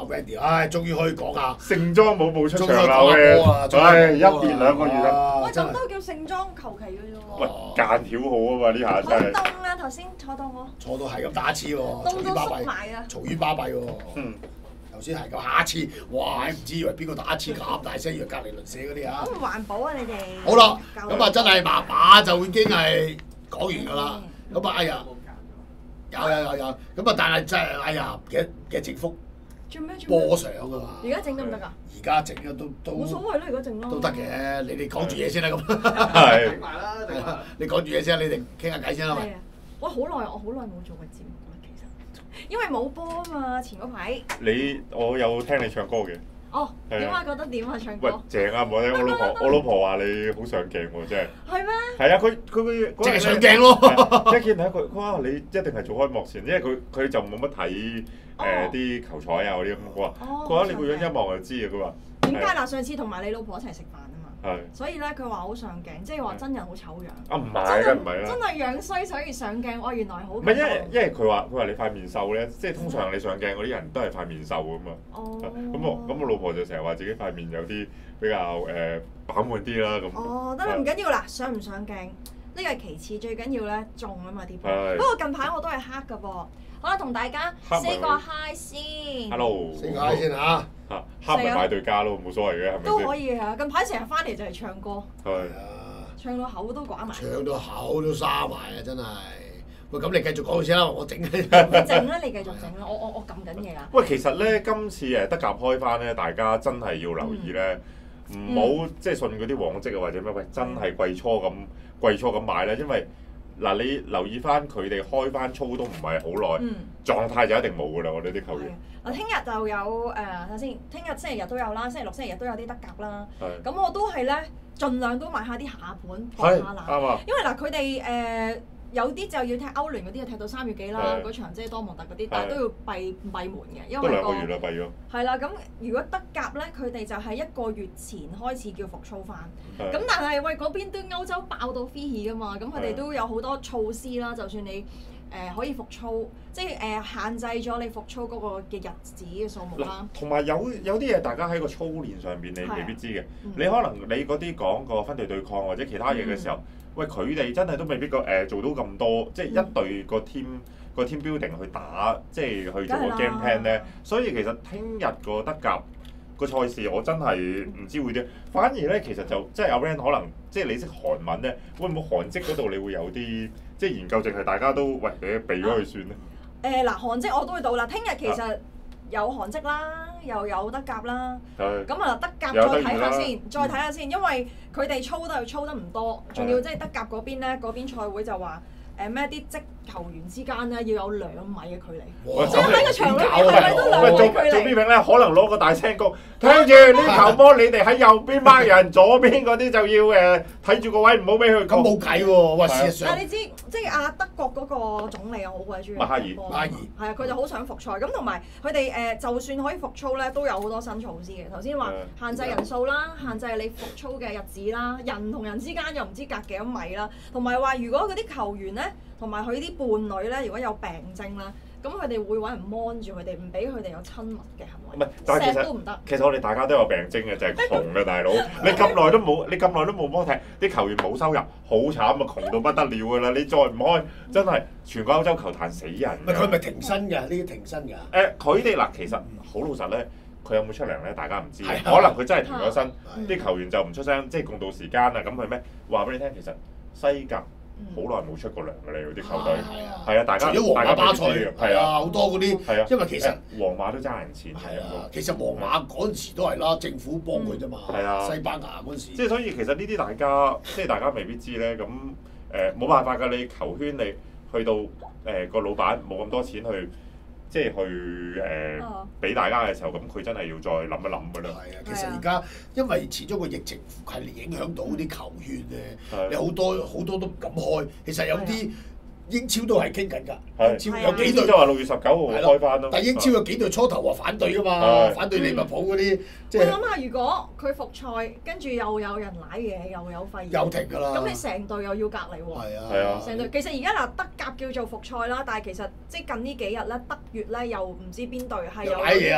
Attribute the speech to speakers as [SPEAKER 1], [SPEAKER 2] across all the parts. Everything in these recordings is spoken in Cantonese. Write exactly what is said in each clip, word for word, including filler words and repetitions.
[SPEAKER 1] Wendy， 唉，終於可以講下
[SPEAKER 2] 盛裝舞步出場啦
[SPEAKER 1] 嘅，
[SPEAKER 2] 唉，一連兩個月啦。
[SPEAKER 3] 喂，咁都叫盛裝求其嘅啫喎。
[SPEAKER 2] 喂，間條好啊嘛，呢下
[SPEAKER 3] 好
[SPEAKER 2] 真係。
[SPEAKER 3] 凍啊！頭先坐到我。
[SPEAKER 1] 坐到係咁打黐喎，
[SPEAKER 3] 凍到縮埋啊！
[SPEAKER 1] 嘈冤巴閉喎。
[SPEAKER 2] 嗯。
[SPEAKER 1] 頭先係咁下次，哇！唔知以為邊個打黐咁大聲，以為隔離鄰舍嗰啲啊。
[SPEAKER 3] 咁環保啊！你哋。
[SPEAKER 1] 好啦，咁啊真係麻麻就已經係講完㗎啦。咁啊哎呀，有有有有，咁啊但係真係哎呀嘅嘅整幅波相啊嘛。
[SPEAKER 3] 而家整得唔得㗎？
[SPEAKER 1] 而家整咗都都
[SPEAKER 3] 冇所謂啦，而家整咯。
[SPEAKER 1] 都得嘅，你哋講住嘢先啦咁。
[SPEAKER 2] 係。
[SPEAKER 4] 整埋啦，整埋。
[SPEAKER 1] 你講住嘢先，你哋傾下偈先啦。
[SPEAKER 3] 係啊，我好耐，我好耐冇做過節目啦，其實，因為冇波啊嘛，前嗰排。
[SPEAKER 2] 你我有聽你唱歌嘅。
[SPEAKER 3] 哦，點啊？覺得點啊？唱
[SPEAKER 2] 喂
[SPEAKER 3] 歌。
[SPEAKER 2] 正啊！我我老婆我老婆話你好上鏡喎，真係。
[SPEAKER 3] 係咩？
[SPEAKER 2] 係啊，佢佢佢
[SPEAKER 1] 即係上鏡咯。
[SPEAKER 2] 一見到佢，佢話你一定係做開幕前，因為佢佢就冇乜睇誒啲球賽啊嗰啲咁。佢話佢話你個樣一望就知啊。佢話
[SPEAKER 3] 點解嗱？上次同埋你老婆一齊食飯啊嘛。
[SPEAKER 2] 係。
[SPEAKER 3] 所以咧，佢話好上鏡，即係話真人好醜樣。
[SPEAKER 2] 啊唔係嘅，唔係啦。
[SPEAKER 3] 真係樣衰，所以上鏡。我原來好。
[SPEAKER 2] 唔係因為因為佢話佢話你塊面瘦咧，即係通常你上鏡嗰啲人都係塊面瘦噶嘛。
[SPEAKER 3] 哦。
[SPEAKER 2] 咁我咁我老婆就成日話自己塊面有啲比較誒飽滿啲啦咁。
[SPEAKER 3] 哦，得啦，唔緊要啦，上唔上鏡呢個係其次，最緊要咧中啊嘛啲波。
[SPEAKER 2] 係。
[SPEAKER 3] 不過近排我都係黑噶噃。好啦，同大家 say 個 hi 先。
[SPEAKER 2] Hello。
[SPEAKER 1] 先嗌先嚇。
[SPEAKER 2] 嚇，黑咪買對家咯，冇所謂嘅，係咪先？
[SPEAKER 3] 都可以啊！近排成日翻嚟就係唱歌。
[SPEAKER 2] 係。
[SPEAKER 3] 唱到口都掛埋。
[SPEAKER 1] 唱到口都沙埋啊！真係。喂，咁你繼續講先啦，我整。
[SPEAKER 3] 你整啦，你繼續整啦，我我我撳緊嘢啊！
[SPEAKER 2] 喂，其實咧，今次誒德甲開翻咧，大家真係要留意咧，唔好即係信嗰啲往績啊或者咩，喂，真係季初咁季初咁買咧，因為嗱你留意翻佢哋開翻操都唔係好耐，狀態就一定冇噶啦，我哋啲球員。
[SPEAKER 3] 嗱，聽日就有誒，睇下先，聽日星期日都有啦，星期六、星期日都有啲德甲啦。
[SPEAKER 2] 係。
[SPEAKER 3] 咁我都係咧，盡量都買下啲下盤搏下冷。
[SPEAKER 2] 啱啊！
[SPEAKER 3] 因為嗱，佢哋誒。有啲就要踢歐聯嗰啲，就踢到三月幾啦，嗰場即係多蒙特嗰啲，但係都要閉閉門嘅，因為
[SPEAKER 2] 都兩個月啦，閉咗。
[SPEAKER 3] 係啦，咁如果德甲咧，佢哋就係一個月前開始叫復操翻，咁但係喂嗰邊都歐洲爆到飛起噶嘛，咁佢哋都有好多措施啦，就算你誒可以復操，即係誒限制咗你復操嗰個嘅日子嘅數目啦。
[SPEAKER 2] 同埋有有啲嘢大家喺個操練上邊你未必知嘅，你可能你嗰啲講個分隊對抗或者其他嘢嘅時候。喂，佢哋真係都未必個誒做到咁多，即係一隊個 team 個 team building 去打，即係去做個 game plan 咧。所以其實聽日個德甲個賽事我真係唔知會點。反而咧，其實就即係阿 Ren 可能即係你識韓文咧，會唔會韓職嗰度你會有啲即係研究，淨係大家都喂你避咗佢算咧？
[SPEAKER 3] 誒嗱，韓職我都會到啦。聽日其實有韓職啦，又有德甲啦。
[SPEAKER 2] 係。
[SPEAKER 3] 咁啊，德甲再睇下先，再睇下先，因為佢哋操都係操得唔多，仲要即係德甲嗰邊咧，嗰邊賽會就話誒咩啲職球員之間咧要有兩米嘅距離，即係喺個場裏邊係咪都兩米距離？
[SPEAKER 2] 做 B 兵咧，可能攞個大聲公，聽住呢球波，你哋喺右邊掹人，左邊嗰啲就要誒睇住個位，唔好俾佢。
[SPEAKER 1] 咁冇計喎，喂，事實上。
[SPEAKER 3] 但係你知，即係阿德國嗰個總理啊，好鬼中意。
[SPEAKER 2] 馬哈爾。
[SPEAKER 1] 馬哈爾。
[SPEAKER 3] 係啊，佢就好想復賽，咁同埋佢哋誒，就算可以復操咧，都有好多新措施嘅。頭先話限制人數啦，限制你復操嘅日子啦，人同人之間又唔知隔幾多米啦，同埋話如果嗰啲球員咧，同埋佢啲伴侶咧，如果有病徵啦，咁佢哋會揾人 mon 住佢哋，唔俾佢哋有親密嘅行為。
[SPEAKER 2] 唔係，但係其實
[SPEAKER 3] 都唔得。
[SPEAKER 2] 其實我哋大家都有病徵嘅，就係窮嘅大佬。你咁耐都冇，你咁耐都冇波踢，啲球員冇收入，好慘啊！窮到不得了㗎啦！你再唔開，真係全個歐洲球壇死人。
[SPEAKER 1] 唔係佢咪停薪㗎？呢啲停薪㗎。
[SPEAKER 2] 誒，佢哋嗱，其實好老實咧，佢有冇出糧咧？大家唔知。
[SPEAKER 1] 可
[SPEAKER 2] 能佢真係停咗薪，啲球員就唔出聲，即係共度時間啊！咁佢咩？話俾你聽，其實西甲。好耐冇出過糧㗎啦，有啲球隊係啊，大家
[SPEAKER 1] 除咗皇馬巴塞
[SPEAKER 2] 係啊，
[SPEAKER 1] 好多嗰啲係啊，因為其實
[SPEAKER 2] 皇馬都爭人錢。
[SPEAKER 1] 係啊，其實皇馬嗰陣時都係啦，政府幫佢啫嘛。
[SPEAKER 2] 係啊，
[SPEAKER 1] 西班牙嗰陣時。
[SPEAKER 2] 即係所以其實呢啲大家即係大家未必知咧，咁誒冇辦法㗎，你球圈你去到誒個老闆冇咁多錢去。即係去誒俾大家嘅時候，咁佢真係要再諗一諗㗎啦。
[SPEAKER 1] 係啊，其實而家因為始終個疫情係影響到啲球員咧，你好多好多都唔敢開。其實有啲英超都係傾緊㗎，英超有幾隊
[SPEAKER 2] 都話六月十九號開翻咯。
[SPEAKER 1] 但係英超有幾隊初頭話反對㗎嘛，反對利物浦嗰啲。即係
[SPEAKER 3] 你諗下，如果佢復賽，跟住又有人舐嘢，又有肺炎，
[SPEAKER 1] 又停㗎啦。
[SPEAKER 3] 咁你成隊又要隔離喎。
[SPEAKER 1] 係啊，
[SPEAKER 2] 係啊。
[SPEAKER 3] 成隊其實而家嗱德甲叫做復賽啦，但係其實即係近呢幾日咧，德乙咧又唔知邊隊係有
[SPEAKER 1] 舐嘢啊！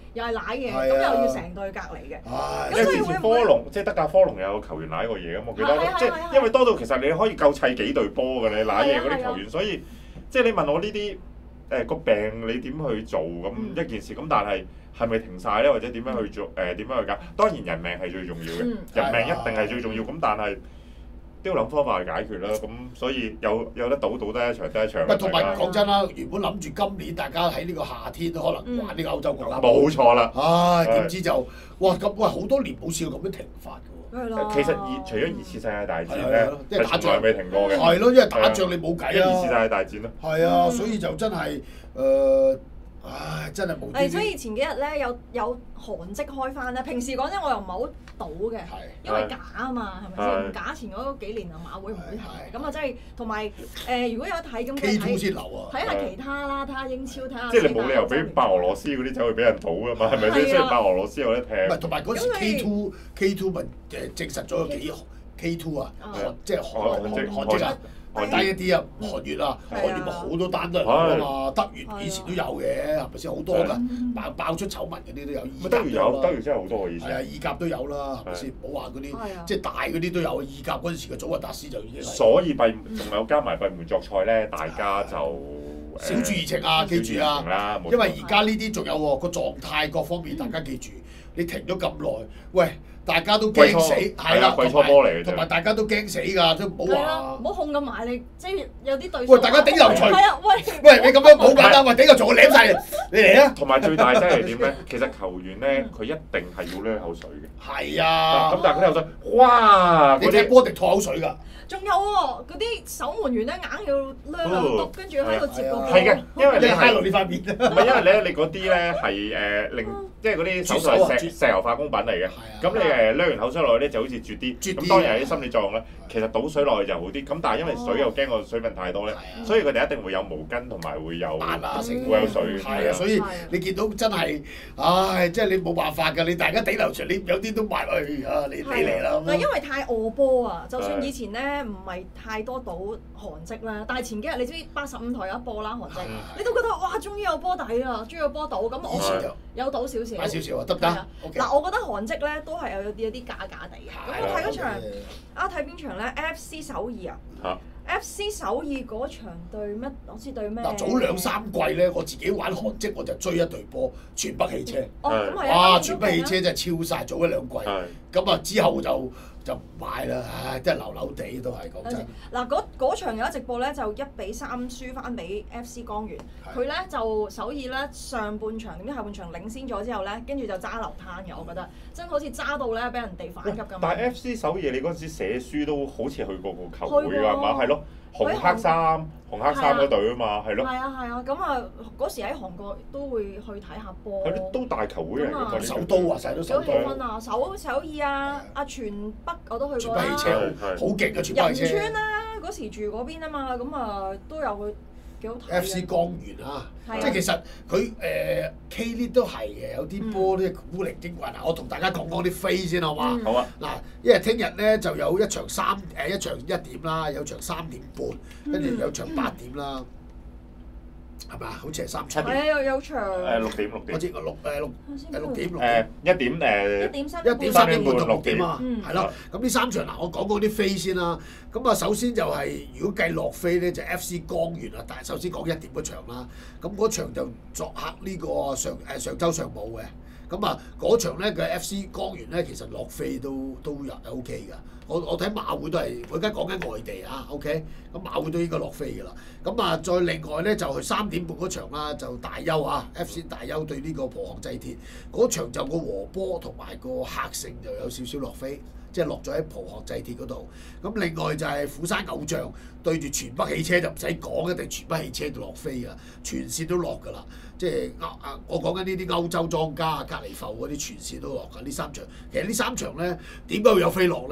[SPEAKER 3] 又係舐嘢，咁又要成隊隔離嘅。
[SPEAKER 2] 因為之前科隆即係德甲科隆有球員舐過嘢咁，我記得即係因為多到其實你可以夠砌幾隊波㗎，你舐嘢嗰啲球員，所以即係你問我呢啲誒個病你點去做咁一件事咁，但係係咪停晒咧，或者點樣去做誒點樣去搞？當然人命係最重要嘅，人命一定係最重要。咁但係都要諗方法去解決啦。咁所以有有得賭賭得一場得一場。
[SPEAKER 1] 同埋講真啦，原本諗住今年大家喺呢個夏天都可能玩呢個歐洲國家。
[SPEAKER 2] 冇錯啦。
[SPEAKER 1] 唉，點知就哇咁哇好多年冇試過咁樣停發㗎
[SPEAKER 2] 喎。其實二除咗二次世界大戰咧，
[SPEAKER 1] 即係打仗
[SPEAKER 2] 未停過嘅。
[SPEAKER 1] 係咯，因為打仗你冇計啊。
[SPEAKER 2] 二次世界大戰咯。
[SPEAKER 1] 係啊，所以就真係誒。唉，真係冇。
[SPEAKER 3] 誒，所以前幾日咧有有韓職開翻咧。平時講真，我又唔係好賭嘅，因為假啊嘛，係咪先？假前嗰幾年啊，馬會唔會睇？咁啊，即係同埋誒，如果有得睇咁，
[SPEAKER 1] K two 先流啊！
[SPEAKER 3] 睇下其他啦，睇下英超，睇下。
[SPEAKER 2] 即係你冇理由俾白俄羅斯嗰啲走去俾人賭㗎嘛？係咪先？雖然白俄羅斯有得踢。
[SPEAKER 1] 唔係，同埋嗰時 K two K two 咪誒證實咗有幾 K two 啊？即係韓韓韓職啊！低一啲啊，韓越啊，韓越咪好多單都係㗎嘛，德越以前都有嘅，係咪先？好多㗎，爆爆出醜聞嗰啲都有。
[SPEAKER 2] 德越有，德越真係好多嘅以前。
[SPEAKER 1] 係啊，意甲都有啦，係咪先？唔好話嗰啲，即係大嗰啲都有。意甲嗰陣時嘅祖雲達斯就已經。
[SPEAKER 2] 所以閉仲有加埋閉門作賽咧，大家就
[SPEAKER 1] 小注怡情啊，記住啊，因為而家呢啲仲有喎個狀態各方面，大家記住，你停咗咁耐，喂。大家都驚死，係啦，
[SPEAKER 2] 季初波嚟嘅啫。
[SPEAKER 1] 同埋大家都驚死㗎，都唔好話。
[SPEAKER 3] 唔好控咁埋你，即係有啲對手。
[SPEAKER 1] 喂，大家頂流錘。
[SPEAKER 3] 係啊，喂。
[SPEAKER 1] 喂，你咁樣好簡單，喂，頂個錘我舐晒你，你嚟啊！
[SPEAKER 2] 同埋最大劑係點咧？其實球員咧，佢一定係要啜口水嘅。
[SPEAKER 1] 係啊。咁
[SPEAKER 2] 但係佢口水，哇！
[SPEAKER 1] 你踢波定吐口水㗎？
[SPEAKER 3] 仲有喎，嗰啲守門員咧硬要啜兩篤，跟住喺度接個波。
[SPEAKER 2] 係嘅，因為你
[SPEAKER 1] 揩落呢塊面。
[SPEAKER 2] 唔係因為咧，你嗰啲咧係誒令，即係嗰啲手術係石石油化工品嚟嘅。咁你誒啜完口水落去咧，就好似絕啲。咁當然係啲心理作用咧。其實倒水落去就好啲。咁但係因為水又驚個水分太多咧，所以佢哋一定會有毛巾同埋會有會有水。
[SPEAKER 1] 係啊，所以你見到真係，唉，即係你冇辦法㗎。你大家頂流場，你有啲都埋去啊，你你嚟啦。
[SPEAKER 3] 嗱，因為太餓波啊，就算以前咧。唔係太多賭韓職啦，但係前幾日你知八十五台有一播啦韓職，你都覺得哇，終於有波底啦，終於有波賭咁，我有賭少少，
[SPEAKER 1] 買少少啊，得唔得？
[SPEAKER 3] 嗱，我覺得韓職咧都係有有啲假假地嘅。咁我睇嗰場啊，睇邊場咧 ？F C 首爾啊 ，F C 首爾嗰場對咩？我知對咩？
[SPEAKER 1] 嗱，早兩三季咧，我自己玩韓職我就追一隊波，全北汽車。
[SPEAKER 3] 哦，咁係
[SPEAKER 1] 啊！哇，全北汽車真係超晒，早一兩季。咁啊，之後就。就唔買啦，唉，真係流流地都係講真。
[SPEAKER 3] 嗱，嗰嗰場有一直播咧，就一比三輸翻俾 F C 江源。佢咧就首爾咧上半場點知下半場領先咗之後咧，跟住就揸流灘嘅，我覺得真好似揸到咧俾人哋反擊咁。
[SPEAKER 2] 但係 F C 首爾你嗰陣時寫書都好似去過個球會㗎嘛？係咯，紅黑衫紅黑衫嗰隊啊嘛，係咯。
[SPEAKER 3] 係啊係啊，咁啊嗰時喺韓國都會去睇下波。
[SPEAKER 2] 係咯，都大球會嚟㗎嘛，
[SPEAKER 1] 首都啊，成日都首都。
[SPEAKER 3] 幾氣氛啊！首首爾啊，阿全北我都去過啦。
[SPEAKER 1] 全北汽車好勁嘅全北汽車。
[SPEAKER 3] 仁川啦，嗰時住嗰邊啊嘛，咁啊都有去幾好睇。
[SPEAKER 1] F C 江源啊，即係其實佢誒 K League 都係嘅，有啲波咧古靈精怪。嗱，我同大家講講啲飛先好嘛？
[SPEAKER 2] 好啊。
[SPEAKER 1] 嗱，因為聽日咧就有一場三誒一場一點啦，有場三點半，跟住有場八點啦。係咪啊？好似係三七點。
[SPEAKER 3] 係啊，有有場。
[SPEAKER 2] 誒六點六點。
[SPEAKER 1] 我知六誒六誒六點六
[SPEAKER 2] 誒一點誒。
[SPEAKER 3] 一點三
[SPEAKER 1] 一點三點半到六點啊，係咯。咁呢三場嗱，我講講啲飛先啦。咁啊，首先就係如果計落飛咧，就 F C 江源啊。但係首先講一點嗰場啦。咁嗰場就作客呢個上誒上週上武嘅。咁啊，嗰場咧嘅 F C 江源咧，其實落飛都都入 O K 㗎。我我睇馬會都係，我而家講緊外地啊 ，OK。咁馬會都應該落飛㗎啦。咁啊，再另外咧就係三點半嗰場啦，就大優啊 ，F C 大優對呢個浦項製鐵嗰場就個和波同埋個客勝就有少少落飛，即係落咗喺浦項製鐵嗰度。咁另外就係釜山偶像對住全北汽車就唔使講，一定全北汽車都落飛㗎，全線都落㗎啦。即係歐啊！我講緊呢啲歐洲莊家、隔離埠嗰啲全線都落㗎。呢三場其實呢三場咧點解會有飛落咧？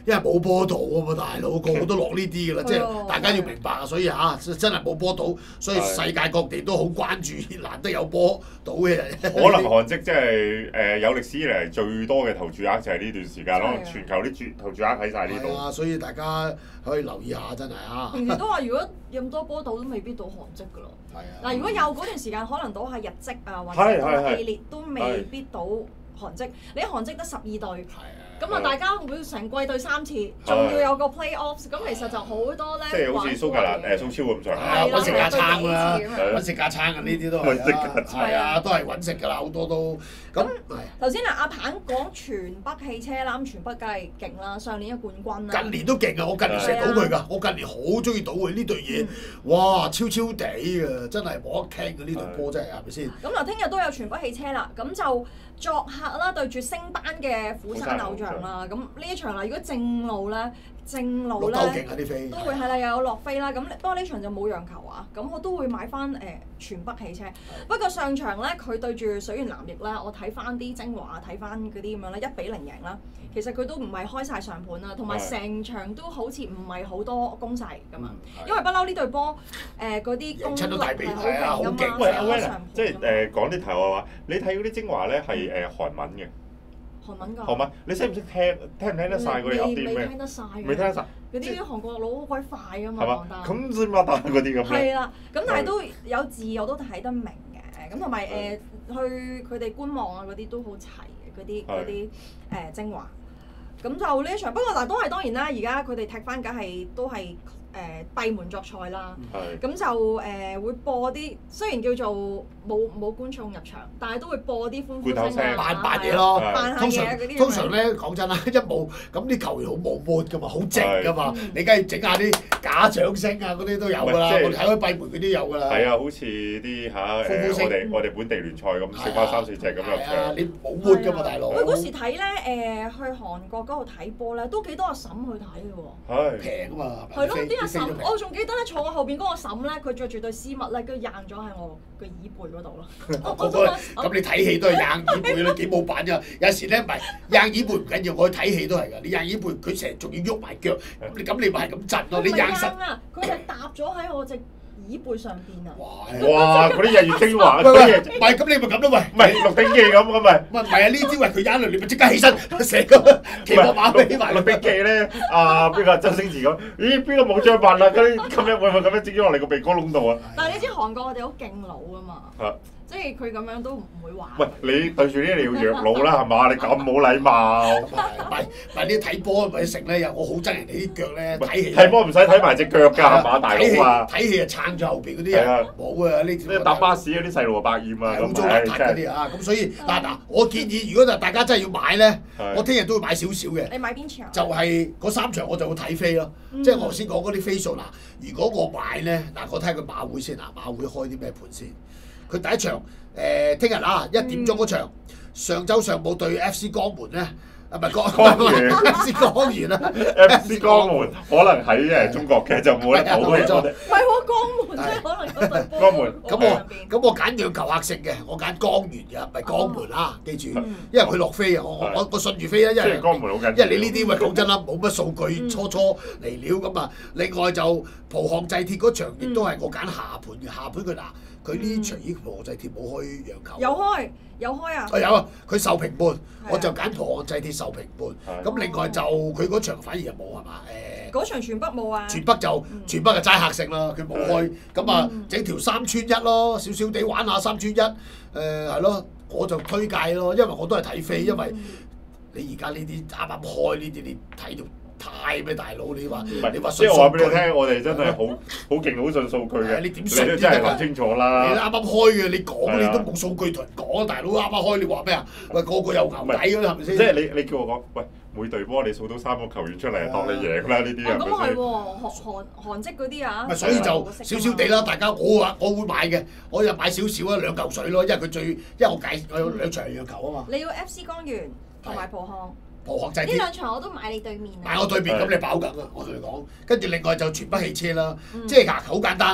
[SPEAKER 1] 因為冇波賭啊嘛，大佬個個都落呢啲㗎啦，即係大家要明白啊，所以嚇真係冇波賭，所以世界各地都好關注，難得有波賭嘅人。
[SPEAKER 2] 可能韓職即係誒有歷史以嚟最多嘅投注額就係呢段時間咯，全球啲注投注額喺晒呢度。
[SPEAKER 1] 啊，所以大家可以留意下，真係啊！
[SPEAKER 3] 平時都話如果有咁多波賭都未必賭韓職㗎咯。係啊。嗱，如果有嗰段時間，可能賭下日職啊，或者賭 A 列都未必賭韓職。你喺韓職得十二隊。係啊。咁啊，大家會成季對三次，仲要有個 playoffs，咁其實就好多咧。
[SPEAKER 2] 即係好似蘇格蘭誒蘇超咁上下，
[SPEAKER 1] 揾食架撐啦，揾食架撐啊！呢啲都係啊，係啊，都係揾食㗎啦，好多都。咁
[SPEAKER 3] 頭先嗱，阿鵬講全北汽車啦，咁全北梗係勁啦，上年嘅冠軍啦。
[SPEAKER 1] 近年都勁啊！我近年成日賭佢㗎，我近年好中意賭佢呢隊嘢，哇，超超地啊！真係冇得傾㗎呢隊波真係係咪先？
[SPEAKER 3] 咁嗱，聽日都有全北汽車啦，咁就作客啦對住升班嘅釜山偶像啦，咁呢一場啦，如果正路咧，正路咧都會係啦，又有落飛啦，咁不過呢場就冇讓球啊，咁我都會買翻誒全北汽車。不過上場咧，佢對住水原藍翼啦，我睇翻啲精華，睇翻嗰啲咁樣咧，一比零贏啦。其實佢都唔係開晒上盤啦，同埋成場都好似唔係好多攻勢咁啊，因為不嬲呢隊波誒嗰啲攻力係好勁㗎嘛。
[SPEAKER 2] 喂，阿威啊，即係誒講啲題外話，你睇嗰啲精華咧係誒韓文嘅。
[SPEAKER 3] 韓文㗎。韓
[SPEAKER 2] 文，你識唔識聽？聽唔聽得晒嗰啲噏啲咩？
[SPEAKER 3] 未聽得晒。
[SPEAKER 2] 未聽得晒。
[SPEAKER 3] 嗰啲韓國佬好鬼快㗎嘛，講得。
[SPEAKER 2] 咁先擘大嗰啲咁。
[SPEAKER 3] 係啦，咁但係都有字我都睇得明嘅，咁同埋誒去佢哋官網啊嗰啲都好齊嘅，嗰啲嗰啲誒精華。咁就呢一場，不過嗱都係當然啦，而家佢哋踢翻梗係都係。誒閉門作賽啦，咁就誒會播啲，雖然叫做冇冇觀眾入場，但係都會播啲歡呼聲啊，
[SPEAKER 1] 扮扮嘢咯，
[SPEAKER 3] 扮下嘢嗰啲。
[SPEAKER 1] 通常咧講真啦，一冇咁啲球員好冇 mood 噶嘛，好靜噶嘛，你梗係整下啲假掌聲啊嗰啲都有㗎啦，我哋睇開閉門嗰啲有㗎啦。係
[SPEAKER 2] 啊，好似啲嚇誒我哋我哋本地聯賽咁，食翻三四隻咁入場。
[SPEAKER 1] 你冇 mood 㗎嘛，大佬。
[SPEAKER 3] 喂，嗰時睇咧誒去韓國嗰度睇波咧，都幾多阿嬸去睇嘅喎。
[SPEAKER 2] 係
[SPEAKER 1] 平啊嘛。
[SPEAKER 3] 係咯，啲阿嬸，我仲記得咧坐我後邊嗰個嬸咧，佢着住對絲襪咧，跟住硬咗喺我個椅背嗰度咯。
[SPEAKER 1] 咁你睇戲都係硬椅背咯，幾冇板㗎。有時咧唔係硬椅背唔緊要，我去睇戲都係㗎。你硬椅背佢成日仲要喐埋腳，你咁你咪係咁震咯。你硬實
[SPEAKER 3] 啊！佢係搭咗喺我隻椅背上邊啊！
[SPEAKER 2] 哇！嗰啲日月精華，
[SPEAKER 1] 唔係唔係咁你咪咁咯，喂！
[SPEAKER 2] 唔係《鹿鼎記》咁咁咪？
[SPEAKER 1] 唔係唔係啊！呢啲喂佢一輪你咪即刻起身，成個騎個馬飛埋。
[SPEAKER 2] 《鹿鼎記》咧，啊邊個周星馳咁？咦邊個冇張扮啦？嗰啲咁樣會唔會咁樣整咗落嚟個鼻哥窿度啊？
[SPEAKER 3] 但係你知韓國我哋好敬老㗎嘛？係。即係佢咁樣都唔會話。
[SPEAKER 2] 喂，你對住呢啲你要弱老啦，係嘛？你咁冇禮貌。
[SPEAKER 1] 唔係唔係，你睇波咪食咧？又我好憎人哋啲腳咧睇戲。
[SPEAKER 2] 睇波唔使睇埋隻腳㗎，係嘛？大佬啊！
[SPEAKER 1] 睇戲啊撐住後邊嗰啲人。冇啊！呢啲
[SPEAKER 2] 搭巴士嗰啲細路啊百厭啊，
[SPEAKER 1] 咁糟邋遢嗰啲啊，咁所以嗱嗱，我建議如果就大家真係要買咧，我聽日都會買少少嘅。
[SPEAKER 3] 你買邊場？
[SPEAKER 1] 就係嗰三場我就會睇飛咯，即係我頭先講嗰啲飛數嗱。如果我買咧，嗱我睇下佢馬會先啊，馬會開啲咩盤先？佢第一場誒聽日啊一點鐘嗰場，上週上午對 F C 江門咧，啊唔係江江 F C 江源啦
[SPEAKER 2] ，F C 江門可能喺誒中國嘅就冇得賭嘅。
[SPEAKER 3] 唔係喎，江門即係可能嗰隊波。
[SPEAKER 2] 江門
[SPEAKER 1] 咁我咁我揀讓球客勝嘅，我揀江源嘅，唔係江門啊！記住，因為佢落飛啊，我我我信住飛啊，因為
[SPEAKER 2] 江門好緊，
[SPEAKER 1] 因為你呢啲喂講真啦，冇乜數據，初初嚟料咁啊。另外就浦項製鐵嗰場亦都係我揀下盤嘅，下盤佢嗱。佢呢場依浦項製鐵冇開讓球，
[SPEAKER 3] 有開有開啊！
[SPEAKER 1] 啊有啊，佢受平半，我就揀浦項製鐵受平半。咁另外就佢嗰場反而又冇係嘛？誒，
[SPEAKER 3] 嗰場全北冇啊！
[SPEAKER 1] 全北就全北就齋客勝啦，佢冇開。咁啊，整條三串一咯，少少地玩下三串一。誒係咯，我就推介咯，因為我都係睇飛，因為你而家呢啲啱啱開呢啲，你睇到。太咩大佬？你話你話
[SPEAKER 2] 即係我話俾你聽，我哋真係好好勁，好信數據嘅。
[SPEAKER 1] 你點信？
[SPEAKER 2] 你都真係諗清楚啦。
[SPEAKER 1] 你啱啱開嘅，你講你都冇數據同人講，大佬啱啱開，你話咩啊？喂，個個有牛底㗎啦，係咪先？
[SPEAKER 2] 即係你你叫我講，喂，每隊波你數到三個球員出嚟，當你贏啦呢啲啊。
[SPEAKER 3] 咁係喎，韓韓職嗰啲啊。
[SPEAKER 1] 咪所以就少少地啦，大家我話我會買嘅，我又買少少啊，兩嚿水咯，因為佢最因為我計我有兩場讓球啊嘛。
[SPEAKER 3] 你要 F C 江源同埋浦項。
[SPEAKER 1] 浦項製鐵
[SPEAKER 3] 呢兩場我都買你對面啊！
[SPEAKER 1] 買我對面咁你飽緊啊！我同你講，跟住另外就全北汽車啦，即係嗱好簡單，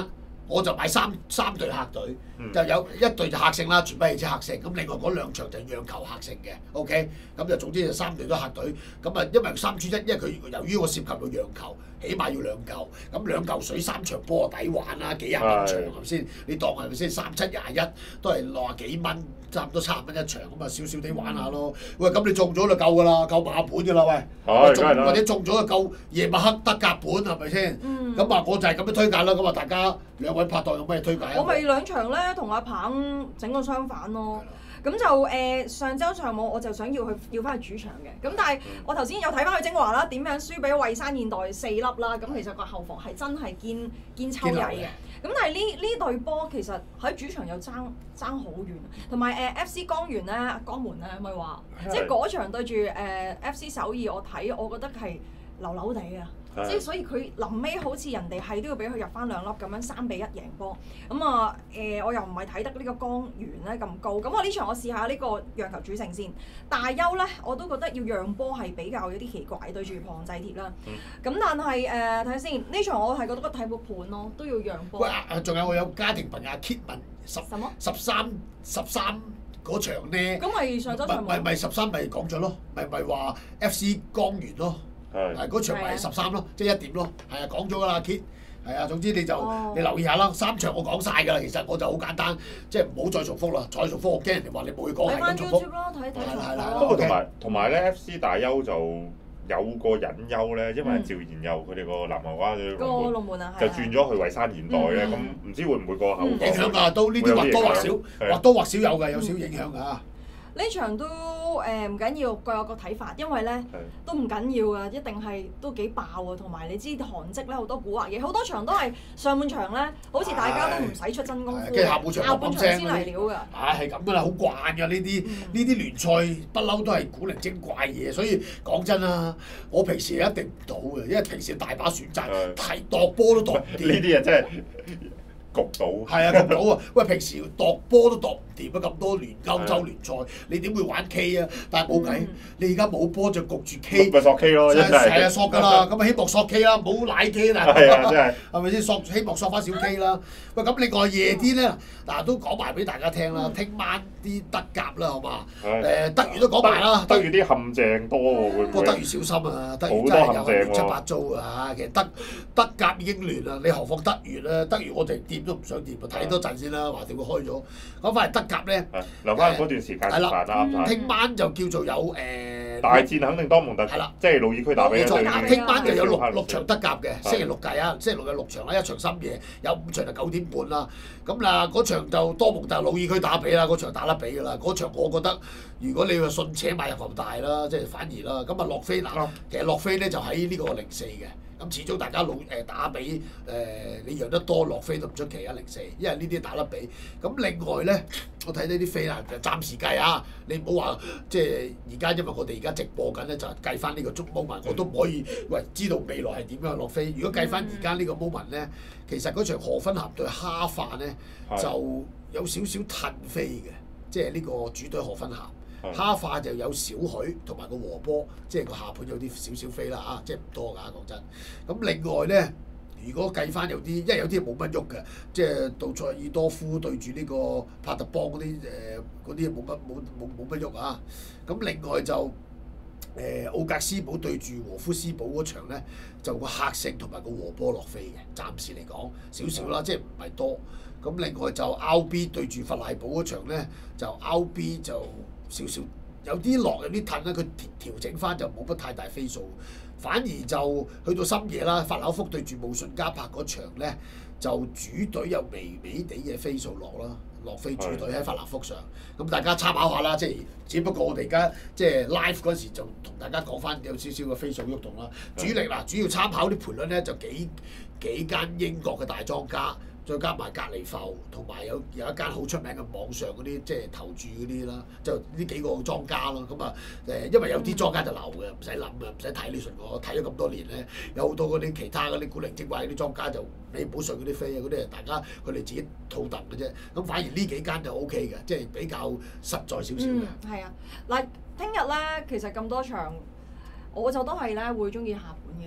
[SPEAKER 1] 我就買三三隊客隊，
[SPEAKER 2] 嗯、
[SPEAKER 1] 就有一隊就客勝啦，全部係只客勝。咁另外嗰兩場就讓球客勝嘅 ，OK。咁就總之就三隊都客隊。咁啊，因為三輸一，因為佢由於我涉及到讓球，起碼要兩球。咁兩嚿水三場波抵玩啦，幾廿蚊場係咪先？你當係咪先？三七廿一都係六廿幾蚊，差唔多七十蚊一場，咁啊少少地玩下咯。喂，咁你中咗就夠㗎啦，夠馬盤㗎啦，喂。中或者中咗就夠夜晚黑得甲盤係咪先？咁啊，我就係咁樣推介啦。咁啊，大家兩位拍檔有咩推介啊？
[SPEAKER 3] 我咪兩場咧，同阿棒整個相反咯。咁就誒、呃、上週上午我就想要去要翻去主場嘅，咁但係我頭先有睇翻去精華啦，點樣輸俾惠山現代四粒啦，咁其實個後防係真係堅堅抽曳嘅。咁但係呢呢隊波其實喺主場又爭爭好遠，同埋誒 F C 江源咧，江門咧咪話，即係嗰場對住誒 F C 首爾，我睇我覺得係流流地啊。即係所以佢臨尾好似人哋係都要俾佢入翻兩粒咁樣三比一贏波，咁啊誒我又唔係睇得呢個江源咧咁高，咁我呢場我試下呢個讓球主勝先。大優咧我都覺得要讓波係比較有啲奇怪對住龐濟鐵啦，咁、嗯、但係誒睇下先呢場我係覺得個睇盤盤咯，都要讓波。
[SPEAKER 1] 喂，仲有我有家庭朋友 Kit 問十
[SPEAKER 3] 麼
[SPEAKER 1] 十三十三嗰場咧，
[SPEAKER 3] 咁咪上週場
[SPEAKER 1] 咪咪十三咪講咗咯，咪咪話 F C 江源咯。係嗰場咪十三咯，即係一點咯，係啊講咗㗎啦 Kit，係啊總之你就、哦、你留意下啦，三場我講晒㗎啦，其實我就好簡單，即係唔好再重複啦，再重複我驚人哋話你冇去講係咁重複。
[SPEAKER 3] 睇睇
[SPEAKER 1] 係啦，
[SPEAKER 2] 不過同埋同埋咧 F C 大優就有個隱憂咧，因為趙賢佑佢哋個南華灣嘅龍門就轉咗去惠山現代咧，咁唔、嗯、知會唔會個後
[SPEAKER 1] 影響㗎？都呢啲或多或少，或多或少有㗎，有少影響㗎。
[SPEAKER 3] 呢場都誒唔緊要，各有各睇法，因為咧都唔緊要㗎，一定係都幾爆啊！同埋你知韓職咧好多古惑嘢，好多場都係上半場咧，好似大家都唔使出真功夫，
[SPEAKER 1] 跟住下半場
[SPEAKER 3] 下半場先嚟料㗎。
[SPEAKER 1] 唉，係咁㗎啦，好慣㗎呢啲呢啲聯賽，不嬲都係古靈精怪嘢，所以講真啦，我平時一定唔到嘅，因為平時大把選擇，提度波都度唔掂。
[SPEAKER 2] 呢啲嘢真係焗到。
[SPEAKER 1] 係啊，焗到啊！喂，平時度波都度唔掂啊！咁多聯歐洲聯賽，你點會玩 K 啊？但係冇計，你而家冇波就焗住 K，
[SPEAKER 2] 咪索 K 咯，真係。
[SPEAKER 1] 係啊，索㗎啦！咁啊，希望索 K 啦，唔好奶 K 啦。
[SPEAKER 2] 係啊，真係。
[SPEAKER 1] 係咪先索？希望索翻小 K 啦。喂，咁另外夜啲咧，嗱都講埋俾大家聽啦。聽晚啲德甲啦，好嘛？誒，德乙都講埋啦。
[SPEAKER 2] 德乙啲陷阱多喎，會唔會？
[SPEAKER 1] 不過德乙小心啊！德乙真係有亂七八糟啊！其實德德甲已經亂啦，你何況德乙咧？德乙我哋掂都唔想掂啊！睇多陣先啦，話掂會開咗。講翻嚟德甲咧，
[SPEAKER 2] 留翻嗰段時間食飯啦。
[SPEAKER 1] 聽晚就叫做有誒
[SPEAKER 2] 大戰，肯定多蒙特。係啦，即係魯爾區打比。
[SPEAKER 1] 冇錯，聽晚就有六六場德甲嘅，星期六計啊！星期六有六場啦，一場深夜，有五場就九點半啦。咁嗱，嗰場就多蒙特魯爾區打比啦，嗰場打得比㗎啦。嗰場我覺得，如果你話信且買入球大啦，即係反而啦。咁啊，洛菲嗱，其實洛菲咧就喺呢個零四嘅。咁始終大家老誒打比誒、呃，你讓得多落飛都唔出奇啊！零四，因為呢啲打得比。咁另外咧，我睇呢啲飛啦，就暫時計啊！你唔好話即係而家，因為我哋而家直播緊咧，就係計翻呢個足 moment，我都唔可以喂知道未來係點樣落飛。如果計翻而家呢個 moment 咧，其實嗰場荷芬咸對哈法咧就有少少褪飛嘅，即係呢個主隊荷芬咸。哈化就有少許同埋個和波，即係個下盤有啲少少飛啦嚇，即係唔多㗎講真。咁另外咧，如果計翻有啲，因為有啲冇乜喐嘅，即係杜塞爾多夫對住呢個帕特邦嗰啲誒嗰啲冇乜冇冇冇乜喐啊。咁另外就誒、呃、奧格斯堡對住和夫斯堡嗰場咧，就個客勝同埋個和波落飛嘅，暫時嚟講少少啦，即係唔係多。咁另外就 R B 對住弗賴堡嗰場咧，就 R B 就少少有啲落有啲褪啦，佢調調整翻就冇乜太大飛數，反而就去到深夜啦，法蘭克福對住慕遜加柏嗰場咧，就主隊有微微地嘅飛數落啦，落飛主隊喺法蘭克福上，咁大家參考下啦，即係只不過我哋而家即係 live 嗰時就同大家講翻有少少嘅飛數喐動啦，主力嗱主要參考啲賠率咧就幾幾間英國嘅大莊家。再加埋隔離埠，同埋有有一間好出名嘅網上嗰啲即係投注嗰啲啦，就呢幾個莊家咯。咁啊誒，因為有啲莊家就流嘅，唔使諗嘅，唔使睇呢順我睇咗咁多年咧，有好多嗰啲其他嗰啲古靈精怪嗰啲莊家就你唔好信嗰啲飛啊，嗰啲係大家佢哋自己套戥嘅啫。咁反而呢幾間就 O K 嘅，即係比較實在少少嘅。
[SPEAKER 3] 嗯，係啊。嗱，聽日咧其實咁多場，我就都係咧會中意下盤嘅。下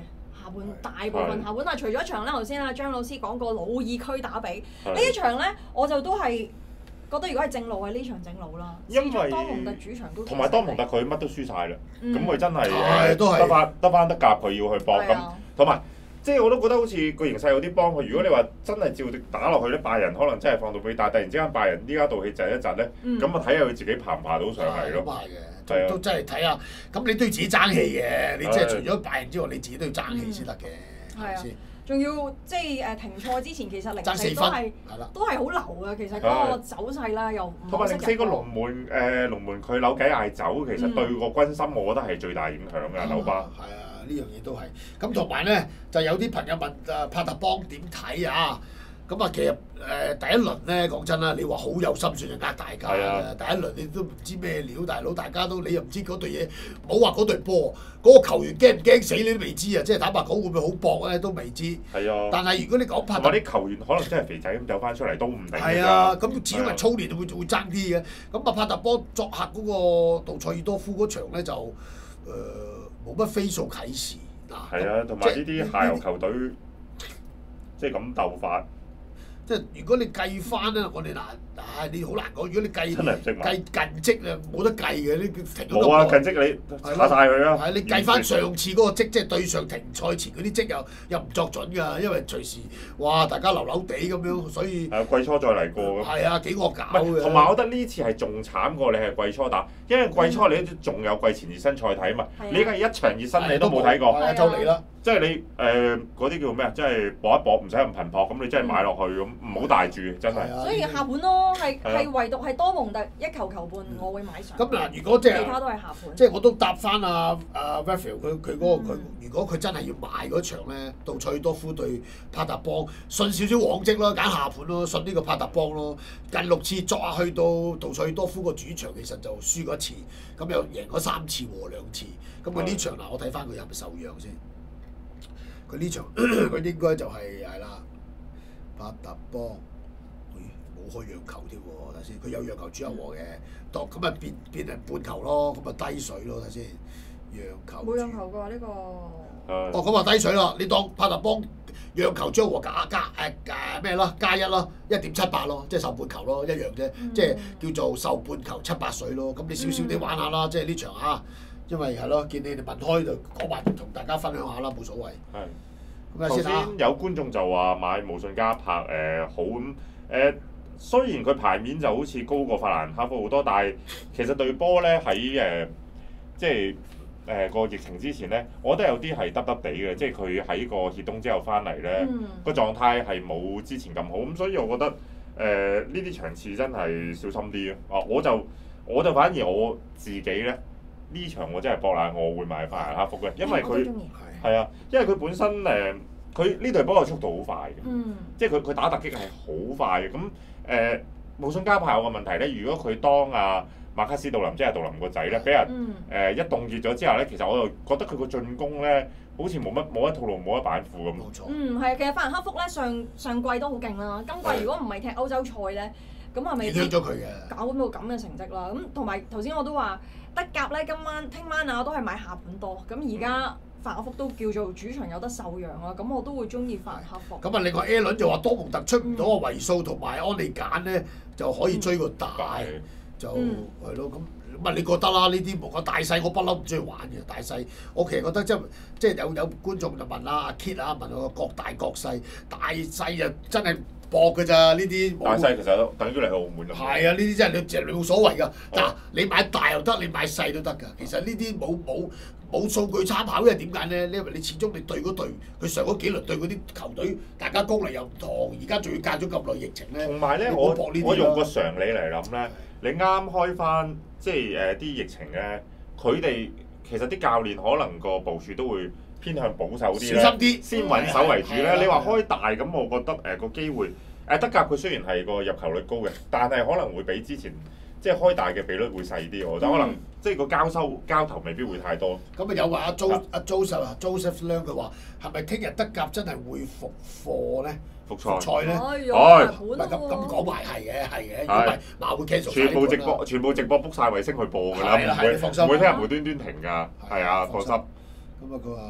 [SPEAKER 3] 下半大部分下半，但係除咗一場咧，頭先阿張老師講過魯爾區打比呢一場咧，我就都係覺得如果係正路係呢場正路啦。
[SPEAKER 2] 因為
[SPEAKER 3] 多蒙特主場都
[SPEAKER 2] 同埋多蒙特佢乜都輸晒啦，咁佢、
[SPEAKER 3] 嗯、
[SPEAKER 2] 真係
[SPEAKER 1] 誒
[SPEAKER 2] 得翻得翻得夾佢要去搏咁，同埋。即係我都覺得好似個形勢有啲幫佢。如果你話真係照打落去咧，拜仁可能真係放到俾，但係突然之間拜仁呢家道氣窒一窒咧，咁啊睇下佢自己爬唔爬到上嚟咯。
[SPEAKER 1] 咁係嘅，都真係睇下。咁你都要自己爭氣嘅，你即係除咗拜仁之外，你自己都要爭氣先得嘅，係咪先？
[SPEAKER 3] 仲要即係誒停賽之前，其實零四都係都係好流嘅。其實嗰個走勢啦，又唔
[SPEAKER 2] 同埋零四個龍門誒龍門佢扭計嗌走，其實對個軍心我覺得係最大影響嘅紐巴。
[SPEAKER 1] 係啊。呢樣嘢都係，咁同埋咧就有啲朋友問誒帕特邦點睇啊？咁啊其實誒、呃、第一輪咧講真啦，你話好有心算係呃大家嘅。啊、第一輪你都唔知咩料，大佬大家都你又唔知嗰隊嘢，冇話嗰隊波，嗰、嗰個球員驚唔驚死你都未知啊！即係坦白講會唔會好搏咧都未知。係啊。但係如果你講帕特，
[SPEAKER 2] 啲球員可能真係肥仔咁走翻出嚟都唔定㗎。
[SPEAKER 1] 係啊，咁始終係操練會會爭啲嘅。咁啊帕特邦作客嗰個杜塞爾多夫嗰場咧就誒。呃冇乜飛數啟示嗱，
[SPEAKER 2] 係啊，同埋呢啲下游球隊即係咁鬥法。
[SPEAKER 1] 即係如果你計翻咧，我哋嗱，唉，你好難講。如果你計計近績啊，冇得計嘅，你停咗咁耐。冇啊，
[SPEAKER 2] 近績你查曬佢啊！
[SPEAKER 1] 係你計翻上次嗰個績，即係對上停賽前嗰啲績又又唔作準㗎，因為隨時哇大家流流地咁樣，所以
[SPEAKER 2] 係季初再嚟過咁。
[SPEAKER 1] 係啊，幾惡搞嘅。
[SPEAKER 2] 同埋我覺得呢次係仲慘過你係季初打，因為季初你都仲有季前熱身賽睇啊嘛，你而家係一場熱身你都冇睇過，
[SPEAKER 1] 就嚟啦。
[SPEAKER 2] 即係你誒嗰啲叫咩啊？即係搏一搏，唔使咁頻撲，咁你真係買落去咁，唔好大注，真係。
[SPEAKER 3] 所以下盤咯，係係唯獨係多蒙特一球球半，我會買上。
[SPEAKER 1] 咁嗱，如果即係
[SPEAKER 3] 其他都係下盤。
[SPEAKER 1] 即係我都答翻阿阿 Raphael 佢佢嗰個佢，如果佢真係要買嗰場咧，杜塞爾多夫對帕特邦，信少少往績咯，揀下盤咯，信呢個帕特邦咯。近六次作下去到杜塞爾多夫個主場，其實就輸過一次，咁又贏咗三次和兩次。咁佢呢場嗱，我睇翻佢有冇受讓先。佢呢場佢應該就係係啦，帕特邦，冇開讓球添喎，睇先。佢有讓球主有和嘅，當咁啊變變成半球咯，咁啊低水咯，睇先。讓球。冇
[SPEAKER 3] 讓球嘅話，呢個。
[SPEAKER 1] 哦，咁啊低水啦！你當帕特邦讓球主和加加誒誒咩咯？加一咯，一點七八咯，即係受半球咯，一樣啫，嗯、即係叫做受半球七八水咯。咁你少少啲玩下啦，嗯、即係呢場啊。因為係咯，見你哋問開就講埋同大家分享下啦，冇所謂。
[SPEAKER 2] 係。頭先有觀眾就話買無信加柏誒、呃、好咁誒、呃，雖然佢牌面就好似高過法蘭克福好多，但係其實對波咧喺誒即係誒個疫情之前咧，我覺得有啲係得得地嘅，即係佢喺個歇冬之後翻嚟咧，個、嗯、狀態係冇之前咁好，咁所以我覺得誒呢啲場次真係小心啲啊！我就我就反而我自己咧。呢場我真係博爛，我會買法蘭克福嘅，因為佢係啊，因為佢本身誒，佢呢隊波嘅速度好快嘅，嗯、即係佢佢打突擊係好快嘅。咁誒，無信加柏有個問題咧，如果佢當阿馬卡斯杜林即係杜林個仔咧，俾人誒、嗯呃、一凍結咗之後咧，其實我就覺得佢個進攻咧，好似冇乜冇一套路冇一板斧咁。冇錯。嗯，
[SPEAKER 3] 係，其實法蘭克福咧上上季都好勁啦，今季如果唔係踢歐洲賽咧，咁係咪
[SPEAKER 1] 影響咗佢嘅？
[SPEAKER 3] 搞到咁嘅成績啦，咁同埋頭先我都話。德甲咧，今晚、聽晚啊，我都係買下盤多。咁而家法蘭克福都叫做主場有得受讓啦，咁我都會中意法蘭克福。
[SPEAKER 1] 咁啊，另外 A 輪就話多蒙特出唔到個位數，同埋、嗯、安利簡咧就可以追個大，嗯、就係咯。咁咁啊，你覺得啦？呢啲冇個大細，我不嬲唔中意玩嘅大細。我其實覺得即係即係有有觀眾就問啦，阿 Kit 啊問我各大各細，大細啊真係。搏㗎咋呢啲？
[SPEAKER 2] 大細其實都等於嚟澳門啊！
[SPEAKER 1] 係啊，呢啲真係你你冇所謂㗎。嗱、哦，你買大又得，你買細都得㗎。其實呢啲冇冇冇數據參考，因為點解咧？因為你始終你對嗰隊佢上嗰幾輪對嗰啲球隊，大家功力又唔同，而家仲要隔咗咁耐疫情咧。
[SPEAKER 2] 同埋咧，我我用個常理嚟諗咧，你啱開翻即係誒啲疫情咧，佢哋其實啲教練可能個部署都會。偏向保守啲咧，
[SPEAKER 1] 小心啲，
[SPEAKER 2] 先穩守為主咧。你話開大咁，我覺得誒個機會誒德甲佢雖然係個入球率高嘅，但係可能會比之前即係開大嘅比率會細啲。我覺得可能即係個交收交投未必會太多。
[SPEAKER 1] 咁啊有話阿 Jo 阿 Joseph 啊 Joseph 咧，佢話係咪聽日德甲真係會復課咧？
[SPEAKER 2] 復賽
[SPEAKER 1] 賽咧？
[SPEAKER 3] 係
[SPEAKER 1] 唔係咁咁講埋係嘅係嘅，因為馬會 cancel
[SPEAKER 2] 全部直播全部直播 book 曬衛星去播㗎啦，唔會唔會聽日無端端停㗎。係啊，放心。
[SPEAKER 1] 咁啊佢話。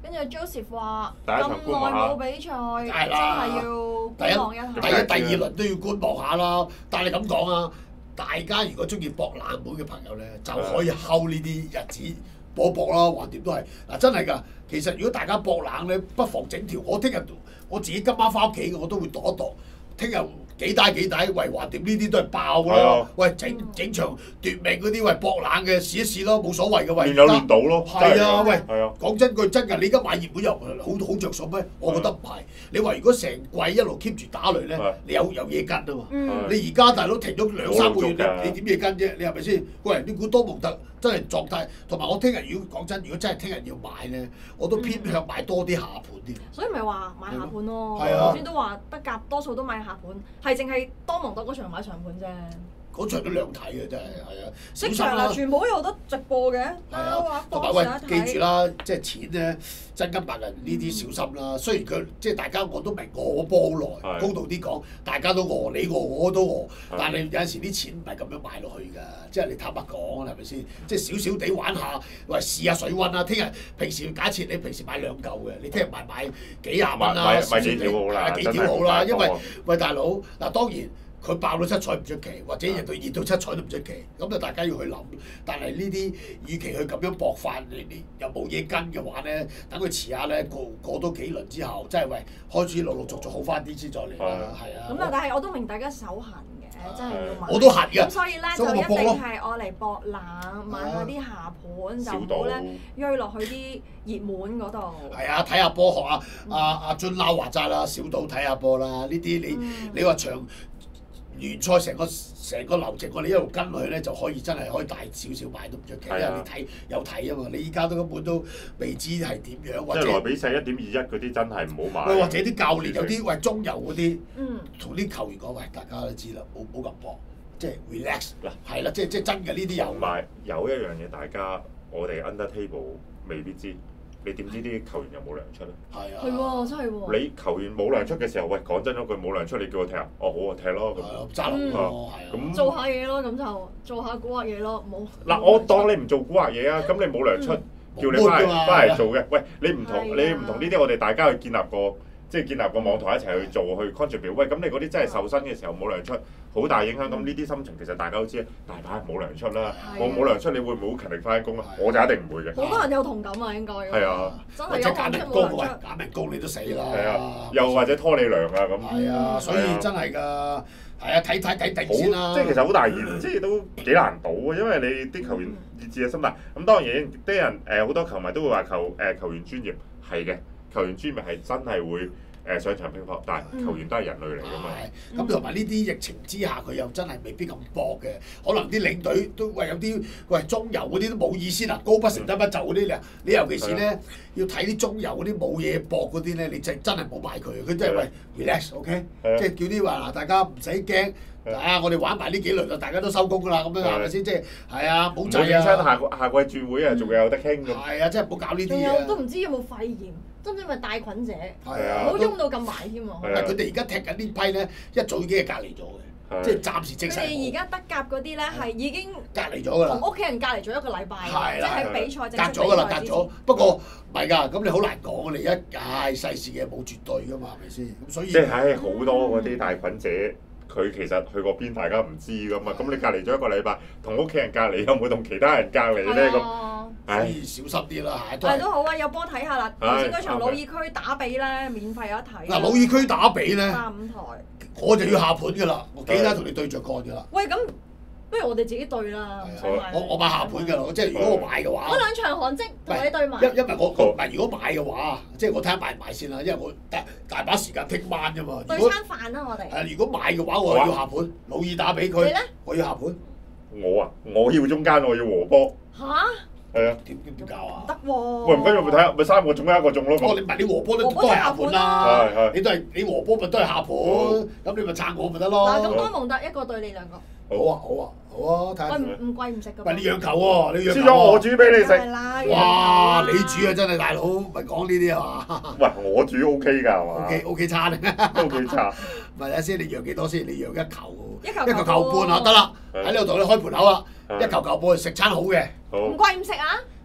[SPEAKER 3] 跟住 Joseph 話
[SPEAKER 2] 第一場
[SPEAKER 3] 咁
[SPEAKER 2] 觀望下
[SPEAKER 3] 耐冇比賽，真
[SPEAKER 1] 係啦
[SPEAKER 3] 係要
[SPEAKER 1] 第一
[SPEAKER 3] 觀望一下。
[SPEAKER 1] 第一、第二輪都要觀望下啦。但係你咁講啊，大家如果中意搏冷門嘅朋友咧，就可以睺呢啲日子搏一搏啦，橫掂都係嗱，真係㗎。其實如果大家搏冷咧，不妨整條。我聽日我自己今晚翻屋企嘅，我都會度一度。聽日幾大幾大，喂橫掂呢啲都係爆啦。喂整整場奪命嗰啲，喂搏冷嘅試一試咯，冇所謂嘅喂。
[SPEAKER 2] 練有練到咯。
[SPEAKER 1] 係啊，喂，
[SPEAKER 2] 係啊。
[SPEAKER 1] 講真句真㗎，你而家買熱門又好好着數咩？我覺得唔係。你話如果成季一路 keep 住打雷咧，你有有嘢跟啊嘛。你而家大佬停咗兩三個月，你你點嘢跟啫？你係咪先？個人你估多蒙特真係狀態，同埋我聽日如果講真，如果真係聽日要買咧，我都偏向買多啲下盤啲。
[SPEAKER 3] 所以咪話買下盤咯。
[SPEAKER 1] 係啊。
[SPEAKER 3] 頭先都話德甲多數都買下盤，係淨係多蒙特嗰場買上盤啫。
[SPEAKER 1] 嗰場都兩睇嘅真係，係啊，小
[SPEAKER 3] 即
[SPEAKER 1] 心啦！
[SPEAKER 3] 全部都有得直播嘅，
[SPEAKER 1] 係啊，同埋喂，記住啦，即係錢咧，真金白銀呢啲小心啦。雖然佢即係大家我都明餓波好耐，公道啲講，大家都餓，你餓我都餓，但係有陣時啲錢唔係咁樣買落去㗎，即係你坦白講係咪先？即係少少地玩下，喂試下水溫啊！聽日平時假設你平時買兩嚿嘅，你聽日買買幾廿蚊啦，
[SPEAKER 2] 買幾條好啦，
[SPEAKER 1] 幾條好啦，因為喂大佬嗱當然。佢爆到七彩唔出奇，或者熱到熱到七彩都唔出奇，咁啊大家要去諗。但係呢啲與其佢咁樣搏法，你你又冇嘢跟嘅話咧，等佢遲下咧過過多幾輪之後，真係喂開始陸陸續續好翻啲先再嚟啦，係啊。
[SPEAKER 3] 咁啊，但係我都明大家手痕嘅，真係要買。
[SPEAKER 1] 我都痕嘅。
[SPEAKER 3] 咁所以咧就一定係我嚟搏冷，買下啲下盤，就唔好咧追落去啲熱門嗰度。係
[SPEAKER 1] 啊，睇下波學啊，阿阿津撈話齋啦，小島睇下波啦，呢啲你你話長。聯賽成個成個流程，我哋一路跟落去咧，就可以真係可以大少少買都唔出奇，因為你睇有睇啊嘛。你依家都根本都未知係點樣，或者
[SPEAKER 2] 萊比錫一點二一嗰啲真係唔好買。
[SPEAKER 1] 或者啲教練有啲喂中游嗰啲，同啲球員講喂，大家都知啦，冇冇咁搏，即係 relax 嗱，係啦，即係即係真嘅呢啲有。
[SPEAKER 2] 同埋有一樣嘢，大家我哋 under table 未必知。你點知啲球員有冇糧出咧？
[SPEAKER 1] 係啊，
[SPEAKER 3] 係喎，真係喎。
[SPEAKER 2] 你球員冇糧出嘅時候，喂，講真嗰句冇糧出，你叫我踢啊？哦，好啊，踢咯咁。
[SPEAKER 1] 揸龍咯，係啊。
[SPEAKER 2] 咁
[SPEAKER 3] 做下嘢咯，咁就做下古惑嘢咯，冇。
[SPEAKER 2] 嗱，我當你唔做古惑嘢啊，咁你冇糧出，叫你翻嚟翻嚟做嘅。喂，你唔同你唔同呢啲，我哋大家去建立個即係建立個網台一齊去做去 contribute。喂，咁你嗰啲真係受薪嘅時候冇糧出，好大影響。咁呢啲心情其實大家都知，大把人冇糧出啦。我冇糧出，你會唔會好勤力翻工啊？我就一定唔會嘅。
[SPEAKER 3] 好多人有同感啊，應該。
[SPEAKER 2] 係啊。
[SPEAKER 3] 真係有減人工
[SPEAKER 1] 喂，減人工你都死啦。
[SPEAKER 2] 係啊。又或者拖你糧啊咁。
[SPEAKER 1] 係啊，所以真係㗎。係啊，睇睇睇定先啦。
[SPEAKER 2] 即係其實好大件，即係都幾難倒嘅，因為你啲球員意志嘅心態。咁當然啲人誒好多球迷都會話球誒球員專業係嘅，球員專業係真係會。誒上場拼搏，但係球員都係人類嚟㗎嘛。
[SPEAKER 1] 咁同埋呢啲疫情之下，佢又真係未必咁搏嘅。可能啲領隊都喂有啲喂中游嗰啲都冇意思啦，高不成低不就嗰啲咧。你尤其是咧要睇啲中游嗰啲冇嘢搏嗰啲咧，你真真係冇買佢。佢真係喂 relax，OK，即係叫啲話嗱，大家唔使驚。啊！我哋玩埋呢幾輪就大家都收工㗎啦，咁樣係咪先？即係係啊，冇制啊！
[SPEAKER 2] 下個下季轉會啊，仲有得傾咁。
[SPEAKER 1] 係啊，即係唔好搞呢啲嘢。
[SPEAKER 3] 仲有都唔知有冇肺炎，知唔知咪帶菌者？
[SPEAKER 1] 係啊，
[SPEAKER 3] 唔好擁到咁埋添喎。
[SPEAKER 1] 但係佢哋而家踢緊呢批咧，一早已經係隔離咗嘅，即係暫時證實。
[SPEAKER 3] 佢哋而家德甲嗰啲咧係已經
[SPEAKER 1] 隔離咗㗎啦，
[SPEAKER 3] 同屋企人隔離咗一個禮拜，即係喺比賽正式比賽之前。
[SPEAKER 1] 隔咗㗎啦，隔咗。不過唔係㗎，咁你好難講，你一唉世事嘅冇絕對㗎嘛，係咪先？咁所以
[SPEAKER 2] 即係唉好多嗰啲帶菌者。佢其實去過邊，大家唔知㗎嘛。咁你隔離咗一個禮拜，同屋企人隔離，有冇同其他人隔離咧？咁，
[SPEAKER 1] 所以小心啲啦嚇。
[SPEAKER 3] 係都好啊，有波睇下啦。頭先嗰場魯爾區打比咧，免費有得睇。
[SPEAKER 1] 嗱，魯爾區打比咧，
[SPEAKER 3] 三五台，
[SPEAKER 1] 我就要下盤㗎啦，我幾單同你對着幹㗎啦。
[SPEAKER 3] 喂，咁不如我哋自己對啦。
[SPEAKER 1] 我我買下盤㗎啦，即係如果我買嘅話。
[SPEAKER 3] 嗰兩場韓職同你對埋。
[SPEAKER 1] 因因為我唔係如果買嘅話，即係我睇下買唔買先啦，因為我大大把時間聽晚啫嘛。
[SPEAKER 3] 對餐飯啦，我哋。
[SPEAKER 1] 係如果買嘅話，我係要下盤，魯爾打俾佢。
[SPEAKER 3] 你咧？
[SPEAKER 1] 我要下盤。
[SPEAKER 2] 我啊，我要中間，我要和波。
[SPEAKER 3] 嚇？
[SPEAKER 2] 係啊。
[SPEAKER 1] 點點點搞啊？
[SPEAKER 3] 得喎。
[SPEAKER 2] 喂，唔緊要，咪睇下，咪三個中一個中咯。
[SPEAKER 1] 哦，你唔係你和波都都係下盤啦。係係。你都係你和波咪都係下盤，咁你咪撐我咪得咯。
[SPEAKER 3] 嗱，咁多蒙特一個對你兩個。
[SPEAKER 1] 好啊好啊好啊，睇下。
[SPEAKER 3] 喂，唔唔貴唔食㗎。
[SPEAKER 1] 喂，你讓球喎，你讓球。
[SPEAKER 2] 輸咗我煮俾你食。
[SPEAKER 1] 哇！你煮啊真係大佬，咪講呢啲啊嘛。
[SPEAKER 2] 喂，我煮 OK 㗎係嘛
[SPEAKER 1] ？O K O K 差咧。
[SPEAKER 2] 都幾差。
[SPEAKER 1] 咪睇下先，你讓幾多先？你讓一球。
[SPEAKER 3] 一球
[SPEAKER 1] 一球球半啊，得啦。喺呢度同你開盤口啦，一球球半食餐好嘅。
[SPEAKER 2] 好。
[SPEAKER 3] 唔貴唔食啊？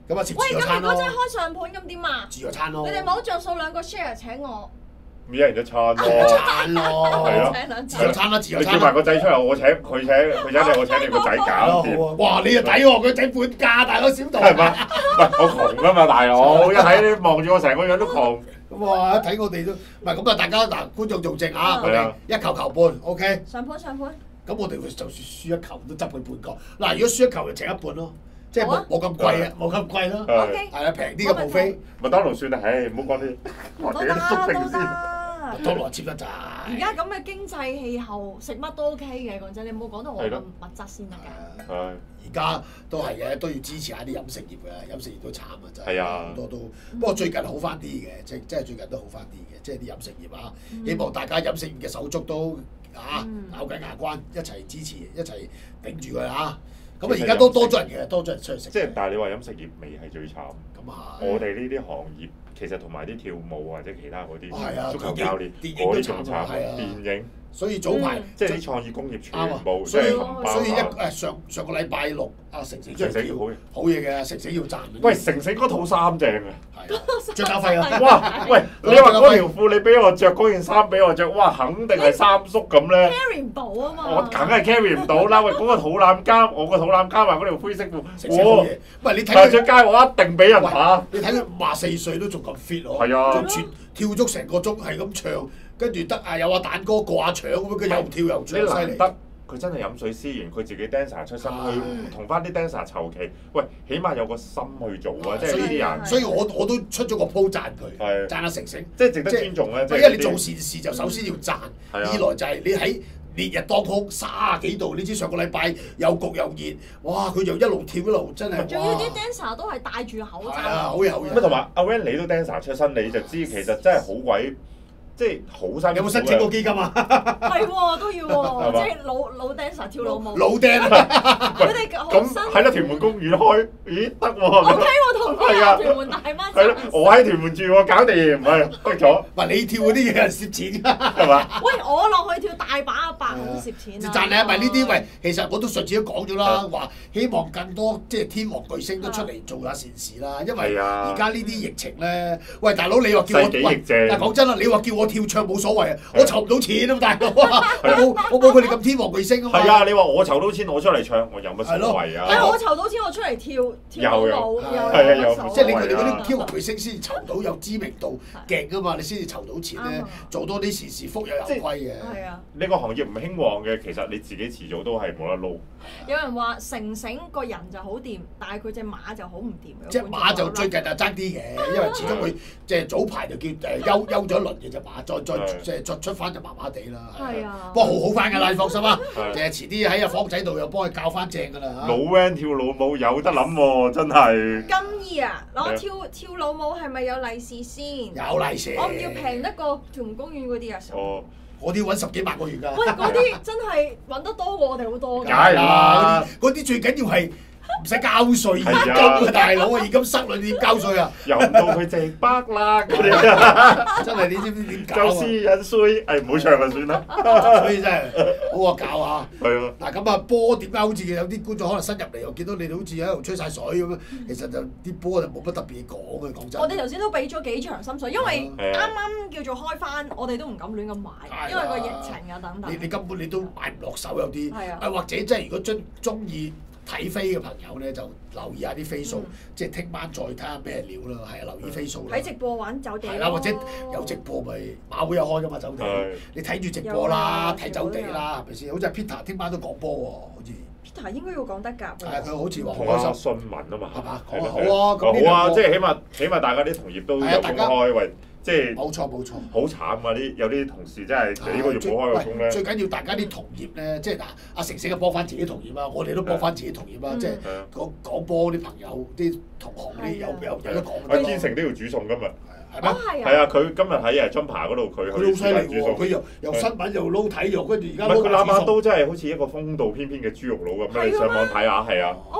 [SPEAKER 1] 咁啊食
[SPEAKER 3] 喂，咁
[SPEAKER 1] 自助餐咯
[SPEAKER 3] 如果真係，開上盤咁點啊？
[SPEAKER 1] 自助餐咯，
[SPEAKER 3] 你哋冇着數兩個 share 請我，
[SPEAKER 2] 咁一人一餐
[SPEAKER 1] 自助
[SPEAKER 2] 咯。
[SPEAKER 1] 餐咯，
[SPEAKER 2] 係咯
[SPEAKER 3] 請兩
[SPEAKER 1] 自助餐啦，自助
[SPEAKER 2] 你叫埋
[SPEAKER 1] 餐啦。
[SPEAKER 2] 個仔出嚟，我請佢請佢請你，我請你個仔
[SPEAKER 1] 係咯，
[SPEAKER 2] 搞
[SPEAKER 1] 好
[SPEAKER 2] 掂。
[SPEAKER 1] 啊！哇，你又抵喎，佢仔半價，大佬小道。
[SPEAKER 2] 係嘛？喂，我窮啊嘛，大佬，一睇你望住我成個樣都窮。
[SPEAKER 1] 咁啊，一睇我哋都唔係咁啊！大家嗱，觀眾做證啊，我哋
[SPEAKER 2] 係啊
[SPEAKER 1] 一球球半，OK。
[SPEAKER 3] 上盤上盤，
[SPEAKER 1] 咁我哋就算輸一球都執佢半個。嗱，如果輸一球就請一半咯，即係
[SPEAKER 3] 好啊
[SPEAKER 1] 冇冇咁貴啊，冇咁貴咯。
[SPEAKER 2] 係
[SPEAKER 3] OK
[SPEAKER 1] 係啊，平啲嘅無非。
[SPEAKER 2] 麥當勞算啦，唉，唔好講啲或者
[SPEAKER 3] 都得都
[SPEAKER 2] 縮定先。
[SPEAKER 3] 得。
[SPEAKER 1] 多羅接得滯。
[SPEAKER 3] 而家咁嘅經濟氣候，食乜都 OK 嘅。講真，你唔好講到我咁
[SPEAKER 2] 係咯
[SPEAKER 3] 物質先得㗎。
[SPEAKER 2] 係
[SPEAKER 1] 而家都係嘅，都要支持下啲飲食業嘅，飲食業都慘啊，真係。
[SPEAKER 2] 係啊
[SPEAKER 1] 好多都，不過最近好翻啲嘅，即係即係最近都好翻啲嘅，即係啲飲食業啊，希望大家飲食業嘅手足都啊咬緊牙關，一齊支持，一齊頂住佢啊！咁啊，而家都多咗人嘅，多咗人出去食。
[SPEAKER 2] 即係，但係你話飲食業未係最慘。
[SPEAKER 1] 咁啊，
[SPEAKER 2] 我哋呢啲行業其實同埋啲跳舞或者其他嗰
[SPEAKER 1] 係啊
[SPEAKER 2] 啲足球教練
[SPEAKER 1] 電影
[SPEAKER 2] 嗰啲仲慘啊！
[SPEAKER 1] 係啊
[SPEAKER 2] 電影
[SPEAKER 1] 所以早排
[SPEAKER 2] 即係啲創意工業全部即
[SPEAKER 1] 所以
[SPEAKER 2] 係冚包
[SPEAKER 1] 所以一
[SPEAKER 2] 曬。
[SPEAKER 1] 誒上上個禮拜六啊，成成
[SPEAKER 2] 成成好嘢
[SPEAKER 1] 好嘢嘅，成成要賺。
[SPEAKER 2] 喂，成成嗰套衫正啊！
[SPEAKER 1] 係啊，張家輝啊！
[SPEAKER 2] 哇！喂，你話嗰條褲你俾我着，嗰件衫俾我着，哇！肯定係三叔咁咧。
[SPEAKER 3] carry 唔到啊嘛。
[SPEAKER 2] 我梗係 carry 唔到啦！喂，嗰個肚腩加我個肚腩加埋嗰條灰色褲，
[SPEAKER 1] 成成好
[SPEAKER 2] 我
[SPEAKER 1] 嘢。喂，你睇佢
[SPEAKER 2] 行出街我一定俾人打。
[SPEAKER 1] 你睇佢五十四歲都仲咁 fit 喎，
[SPEAKER 2] 係啊
[SPEAKER 1] 仲全跳足成個鐘係咁唱，跟住得啊有阿蛋哥過下場咁樣，佢又跳又
[SPEAKER 2] 你
[SPEAKER 1] 唱，犀利。
[SPEAKER 2] 難得佢真係飲水思源，佢自己 dancer 出身，
[SPEAKER 1] 係
[SPEAKER 2] 去同翻啲 dancer 籌期，喂，起碼有個心去做啊！即係呢啲人，
[SPEAKER 1] 所以我我都出咗個 po 讚佢，
[SPEAKER 2] 係
[SPEAKER 1] 讚阿成成。
[SPEAKER 2] 即係值得尊重咧。即係
[SPEAKER 1] 因為你做
[SPEAKER 2] 呢啲
[SPEAKER 1] 善事就首先要讚，
[SPEAKER 2] 係啊
[SPEAKER 1] 二來就係你喺烈日當空卅幾度，你知上個禮拜又焗又熱，哇！佢就一路跳一路真係哇
[SPEAKER 3] 仲要啲 dancer 都係戴住口
[SPEAKER 1] 係啊，
[SPEAKER 3] 罩。
[SPEAKER 1] 好嘢好嘢。
[SPEAKER 2] 咁同埋阿 Van 你都 dancer 出身，你就知其實真係好鬼，即係好辛苦。
[SPEAKER 1] 有冇申請過基金啊？
[SPEAKER 3] 係喎，都要喎，
[SPEAKER 2] 係嘛
[SPEAKER 3] 即係老老 dancer 跳老舞。
[SPEAKER 1] 老釘啊！
[SPEAKER 3] 佢哋好
[SPEAKER 2] 咁
[SPEAKER 3] 辛苦。
[SPEAKER 2] 喺得屯門公園開，咦得
[SPEAKER 3] O
[SPEAKER 2] 喎
[SPEAKER 3] K 喎，同啲
[SPEAKER 2] 係啊
[SPEAKER 3] 啊，屯門大媽
[SPEAKER 2] 係咯，我喺屯門住喎，搞掂，係得咗，
[SPEAKER 1] 喂，你跳嗰啲嘢係攝錢㗎。
[SPEAKER 2] 係嘛？
[SPEAKER 3] 喂，我落去跳大把白好攝錢啊！
[SPEAKER 1] 賺你係咪呢啲？喂，其實我都上次都講咗啦，話希望更多即係天王巨星都出嚟做下善事啦。因為
[SPEAKER 2] 係啊
[SPEAKER 1] 而家呢啲疫情咧，喂大佬你話叫我
[SPEAKER 2] 世紀疫症
[SPEAKER 1] 喂，但係講真啦，你話叫我跳唱冇所謂啊，我籌唔到錢啊，大佬啊，我冇我冇佢哋咁天王巨星啊嘛。
[SPEAKER 2] 係啊，你話我籌到錢，我出嚟唱，我有乜所謂
[SPEAKER 3] 係
[SPEAKER 2] 啊？
[SPEAKER 3] 我籌到錢，我出嚟跳跳舞，
[SPEAKER 2] 有有
[SPEAKER 3] 又
[SPEAKER 2] 係啊有
[SPEAKER 3] 乜所謂
[SPEAKER 1] 即係你佢哋嗰
[SPEAKER 2] 係啊
[SPEAKER 1] 啲天王巨星先至籌到有知名度勁啊嘛，你先至籌到錢咧
[SPEAKER 3] 啱啊，
[SPEAKER 1] 做多啲善事，福有攸歸嘅。
[SPEAKER 3] 係啊！
[SPEAKER 2] 呢個行業唔興旺嘅，其實你自己遲早都係冇得撈。
[SPEAKER 3] 有人話成成個人就好掂，但係佢隻馬就好唔掂。
[SPEAKER 1] 隻馬就最近就爭啲嘅，因為始終佢即係早排就叫誒休休咗一輪嘅隻馬，再再即係再出翻就麻麻地啦。
[SPEAKER 3] 係啊
[SPEAKER 1] 不過好好翻㗎啦，你放心啊。
[SPEAKER 2] 係
[SPEAKER 1] 誒遲啲喺阿房仔度又幫佢教翻正㗎啦嚇。
[SPEAKER 2] 老 van 跳老舞有得諗喎，真係。
[SPEAKER 3] 金姨啊，嗱我跳跳老舞係咪有利是先？
[SPEAKER 1] 有利是。
[SPEAKER 3] 我唔要平得過屯門公園嗰啲啊！
[SPEAKER 2] 哦，
[SPEAKER 1] 我啲揾十幾萬個月㗎。
[SPEAKER 3] 喂，嗰啲真係揾得多過我哋好多
[SPEAKER 2] 梗
[SPEAKER 3] 㗎。
[SPEAKER 2] 係啦，
[SPEAKER 1] 嗰啲嗰啲最緊要係唔使交稅現金
[SPEAKER 2] 係啊
[SPEAKER 1] 啊，大佬啊，現金塞落你點交稅啊？
[SPEAKER 2] 又唔到佢直北啦嗰啲，
[SPEAKER 1] 真係你知唔知點搞
[SPEAKER 2] 就
[SPEAKER 1] 啊？
[SPEAKER 2] 私人衰，誒唔好唱啦算啦。
[SPEAKER 1] 所以真係好惡搞啊！
[SPEAKER 2] 係啊，
[SPEAKER 1] 嗱咁啊，波點解好似有啲觀眾可能新入嚟，又見到你哋好似喺度吹晒水咁樣？其實就啲波就冇乜特別嘢講嘅，講真。
[SPEAKER 3] 我哋頭先都俾咗幾場心水，因為
[SPEAKER 2] 係啊
[SPEAKER 3] 啱啱叫做開翻，我哋都唔敢亂咁買，因為個疫情啊等等。
[SPEAKER 1] 你你根本你都買唔落手有啲，
[SPEAKER 3] 係啊
[SPEAKER 1] 啊或者真係如果中中意睇飛嘅朋友咧，就留意下啲飛數，
[SPEAKER 3] 嗯
[SPEAKER 1] 即係聽晚再睇下咩料啦，係啊，留意飛數啦。
[SPEAKER 3] 睇直播玩酒地
[SPEAKER 1] 係啦，或者有直播咪馬會有開噶嘛酒地
[SPEAKER 2] 係，
[SPEAKER 1] 你睇住直播啦，
[SPEAKER 3] 有啊
[SPEAKER 1] 睇酒地啦，係咪先？好似阿 Peter 聽晚都講波喎，好似
[SPEAKER 3] Peter 應該要講得㗎。
[SPEAKER 1] 係佢好似話好
[SPEAKER 2] 同
[SPEAKER 1] 開心。
[SPEAKER 2] 阿信文啊嘛，
[SPEAKER 1] 係嘛
[SPEAKER 2] 係咯
[SPEAKER 1] 好啊好啊咁呢
[SPEAKER 2] 好啊，
[SPEAKER 1] 兩個
[SPEAKER 2] 即係起碼起碼大家啲同業都有公
[SPEAKER 1] 係啊大家
[SPEAKER 2] 開，喂，即係
[SPEAKER 1] 冇錯冇錯。
[SPEAKER 2] 好慘啊！啲有啲同事真係幾個月冇開過工咧。
[SPEAKER 1] 最緊要大家啲同業咧，即係嗱，阿成成啊幫翻自己同業啦，我哋都幫翻自己同業啦，
[SPEAKER 3] 嗯
[SPEAKER 1] 即係
[SPEAKER 2] 係啊，
[SPEAKER 1] 講講波啲朋友、啲同行啲有有有得講
[SPEAKER 2] 阿
[SPEAKER 1] 嘅。
[SPEAKER 2] 堅成都要煮餸今日。
[SPEAKER 1] 係咩？
[SPEAKER 3] 哦係啊。
[SPEAKER 2] 係啊，佢今日喺誒 Jumper 嗰度，佢去
[SPEAKER 1] 佢好犀利喎！
[SPEAKER 2] 煮餸。
[SPEAKER 1] 佢又又新聞又撈體育，跟住而
[SPEAKER 2] 唔
[SPEAKER 1] 家撈
[SPEAKER 2] 係佢攬把
[SPEAKER 1] 埋煮餸。
[SPEAKER 2] 刀真係好似一個風度翩翩嘅豬肉佬咁樣，
[SPEAKER 3] 係嘅咩
[SPEAKER 2] 你上網睇下，係啊。
[SPEAKER 3] 哦，佢頭佢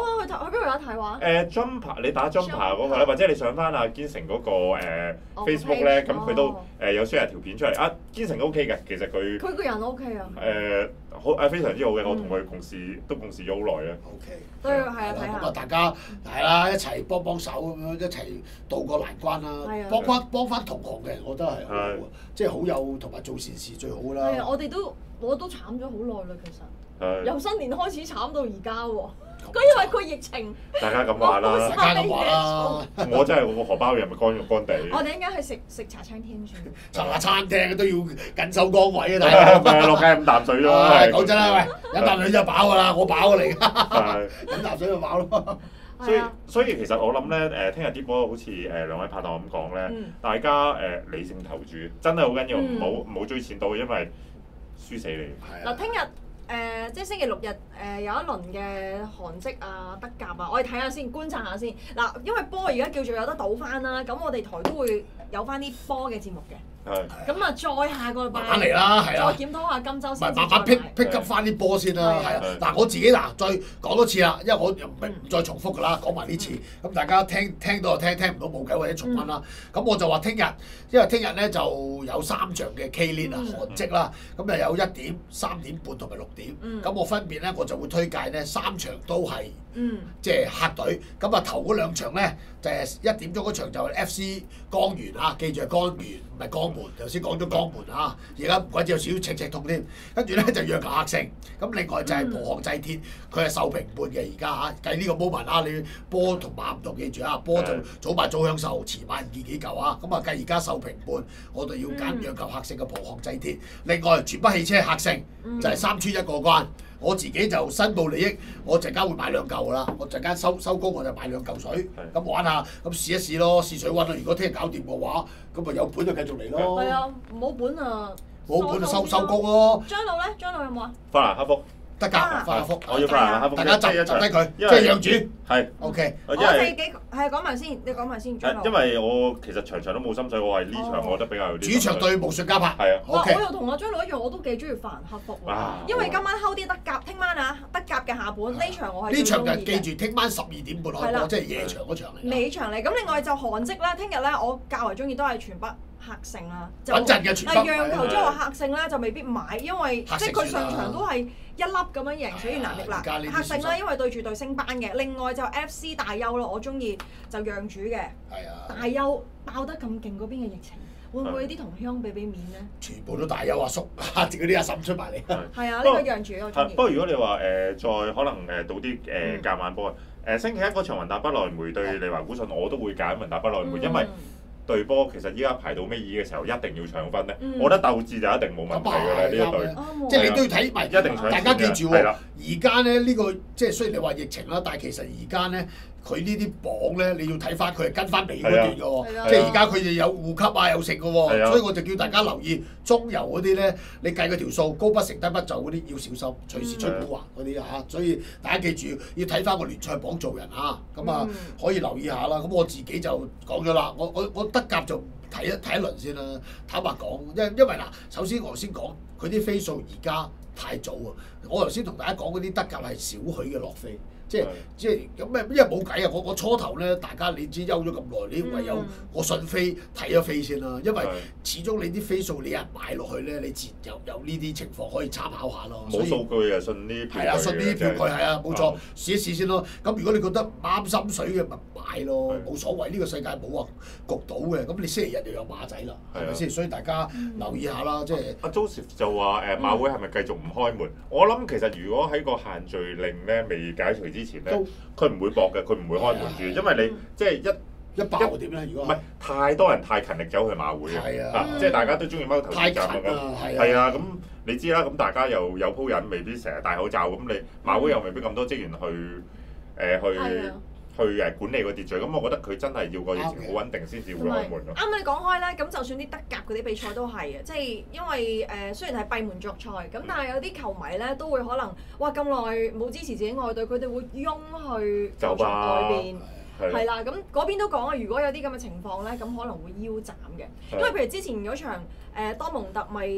[SPEAKER 3] 邊度有得睇話？
[SPEAKER 2] 誒 Jumper 你打 Jumper 嗰個咧，或者你上翻阿堅成嗰個誒 Facebook 咧，咁佢都誒有 share 條片出嚟。啊，堅成 OK 嘅，其實佢
[SPEAKER 3] 佢個人 OK 啊。
[SPEAKER 2] 誒好誒非常之好嘅，我同佢共事都共事咗好耐啦。
[SPEAKER 1] OK。
[SPEAKER 3] 都要係啊，睇下。
[SPEAKER 1] 咁啊，大家係啦，一齊幫幫手咁樣，一齊渡過難關啦。幫翻幫翻同行嘅人，我覺得係好好啊，即係好友同埋做善事最好啦。
[SPEAKER 3] 係啊，我哋都我都慘咗好耐啦，其實。由新年開始慘到而家喎。佢因為個疫情，
[SPEAKER 2] 大家咁話啦，
[SPEAKER 1] 大家咁話啦，
[SPEAKER 2] 我真係我個荷包又咪乾肉乾地。
[SPEAKER 3] 我哋應該去食食茶餐廳算。
[SPEAKER 1] 茶餐廳都要緊守崗位啊！大佬，
[SPEAKER 2] 咪落街飲啖水咯。
[SPEAKER 1] 講真啦，喂，飲啖水就飽㗎啦，我飽嚟㗎，飲啖水就飽咯。
[SPEAKER 2] 所以所以其實我諗咧，誒聽日啲波好似誒兩位拍檔咁講咧，大家誒理性投注，真係好緊要，唔好唔好追錢到，因為輸死你。
[SPEAKER 3] 嗱，聽日。誒、呃，即係星期六日誒、呃、有一輪嘅韓職啊、德甲啊，我哋睇下先，觀察下先。嗱，因為波而家叫做有得賭翻啦，咁我哋台都會有翻啲波嘅節目嘅。係。咁啊，再下個禮拜。慢慢嚟啦，係啦。再檢討下今週先。慢慢 pick pick up 翻啲波先啦，係啊。嗱，我自己嗱再講多次啦，因為我又唔係唔再重複㗎啦，講埋呢次。咁大家聽聽到就聽，聽唔到冇計或者重溫啦。咁我就話聽日，因為聽日咧就有三場嘅 K League 啊韓職啦，咁啊有一點、三點半同埋六點。咁我分別咧我就會推介咧三場都係，即係客隊。咁啊頭嗰兩場咧就係一點鐘嗰場就係 F C 江源啊，記住係江源唔係江門。頭先講咗江門啊，而家唔怪之有少少赤赤痛添。跟住咧就讓球客勝。咁另外就係浦項製鐵，佢係受平半嘅而家嚇。計呢個 moment 啊，你波同馬唔同，記住啊，波就早買早享受，遲買唔見幾嚿啊。咁啊計而家受平半，我哋要揀讓球客勝嘅浦項製鐵。另外全北汽車客勝就係三村一過關。我自己就申報利益，我陣間會買兩嚿噶啦。我陣間收收工我就買兩嚿水，咁玩下，咁試一試咯，試水溫啦。如果聽日搞掂嘅話，咁咪有本就繼續嚟咯。係啊，冇本啊，冇本就收收工咯。張路咧，張路有冇啊？
[SPEAKER 2] 法蘭克福。
[SPEAKER 1] 得㗎，法蘭克福。
[SPEAKER 2] 我要法蘭克福。
[SPEAKER 1] 大家集集低佢，即係讓主。係。O K。
[SPEAKER 3] 我哋幾係講埋先，你講埋先。
[SPEAKER 2] 因為我其實場場都冇心水，我係呢場我覺得比較有啲。
[SPEAKER 1] 主場對武術加拍。係啊。
[SPEAKER 3] O K。我又同阿張路一樣，我都幾中意法蘭克福喎。因為今晚睺啲德甲，聽晚啊德甲嘅下半呢場我係
[SPEAKER 1] 呢場就記住，聽晚十二點半開波，即係夜場嗰場嚟。
[SPEAKER 3] 尾場嚟，咁另外就韓職啦，聽日咧我較為中意都係全北。客勝啦，
[SPEAKER 1] 穩陣嘅全北。
[SPEAKER 3] 但係讓球將我客勝咧就未必買，因為即係佢上場都係一粒咁樣贏，所以難力啦。客勝啦，因為對住對升班嘅。另外就 F C 大優咯，我中意就讓主嘅。係啊。大優爆得咁勁，嗰邊嘅疫情會唔會啲同鄉俾俾面咧？
[SPEAKER 1] 全部都大優阿叔，嚇住嗰啲阿嬸出埋嚟。
[SPEAKER 3] 係啊，呢個讓主我中意。
[SPEAKER 2] 不過如果你話誒再可能誒賭啲誒夾晚波誒星期一嗰場雲達不萊梅對利華古信，我都會揀雲達不萊梅，因為隊波其實依家排到尾二嘅時候，一定要搶分咧。我覺得鬥志就一定冇問題㗎啦，呢一隊。
[SPEAKER 1] 即係你都要睇埋，
[SPEAKER 2] 一定搶。
[SPEAKER 1] 大家記住喎，而家咧呢個即係雖然你話疫情啦，但係其實而家咧佢呢啲榜咧你要睇翻，佢係跟翻尾嗰段㗎喎。即係而家佢哋有護級啊，有成㗎喎。所以我就叫大家留意中游嗰啲咧，你計嗰條數高不成低不就嗰啲要小心，隨時出古惑嗰啲嚇。所以大家記住要睇翻個聯賽榜做人嚇。咁啊可以留意下啦。咁我自己就講咗啦，我我我德甲就睇一睇一輪先啦。坦白講，因因為嗱，首先我先講佢啲飛數而家太早啊。我頭先同大家講嗰啲德甲係少許嘅落飛。即係即係咁咩？因為冇計啊！我我初頭咧，大家你知休咗咁耐，你唯有我信飛睇咗飛先啦。因為始終你啲飛數你有人買落去咧，你自然有有呢啲情況可以參考下咯。
[SPEAKER 2] 冇數據啊，信呢票據。係
[SPEAKER 1] 啊，信呢啲票據係啊，冇錯，試一試先咯。咁如果你覺得啱心水嘅，咪買咯，冇所謂。呢個世界冇話焗到嘅。咁你星期日就有馬仔啦，係咪先？所以大家留意下啦，即係。阿
[SPEAKER 2] Joseph 就話誒馬會係咪繼續唔開門？我諗其實如果喺個限聚令咧未解除之前咧，佢唔會搏嘅，佢唔會開門住，因為你即係一
[SPEAKER 1] 一爆點咧？如果
[SPEAKER 2] 唔係太多人太勤力走去馬會啊，即係大家都中意踎頭站咁樣，係啊，咁你知啦，咁大家又有鋪人，未必成日戴口罩，咁你馬會又未必咁多職員去誒去去誒管理個秩序，咁我覺得佢真係要個疫情好穩定先至會開門咯。
[SPEAKER 3] 啱啱你講開咧，咁就算啲德甲嗰啲比賽都係嘅，即係因為誒雖然係閉門作賽，咁但係有啲球迷咧都會可能哇咁耐冇支持自己愛隊，佢哋會擁去球場外邊。係啦，咁嗰邊都講啊，如果有啲咁嘅情況咧，咁可能會腰斬嘅。因為譬如之前嗰場誒多蒙特咪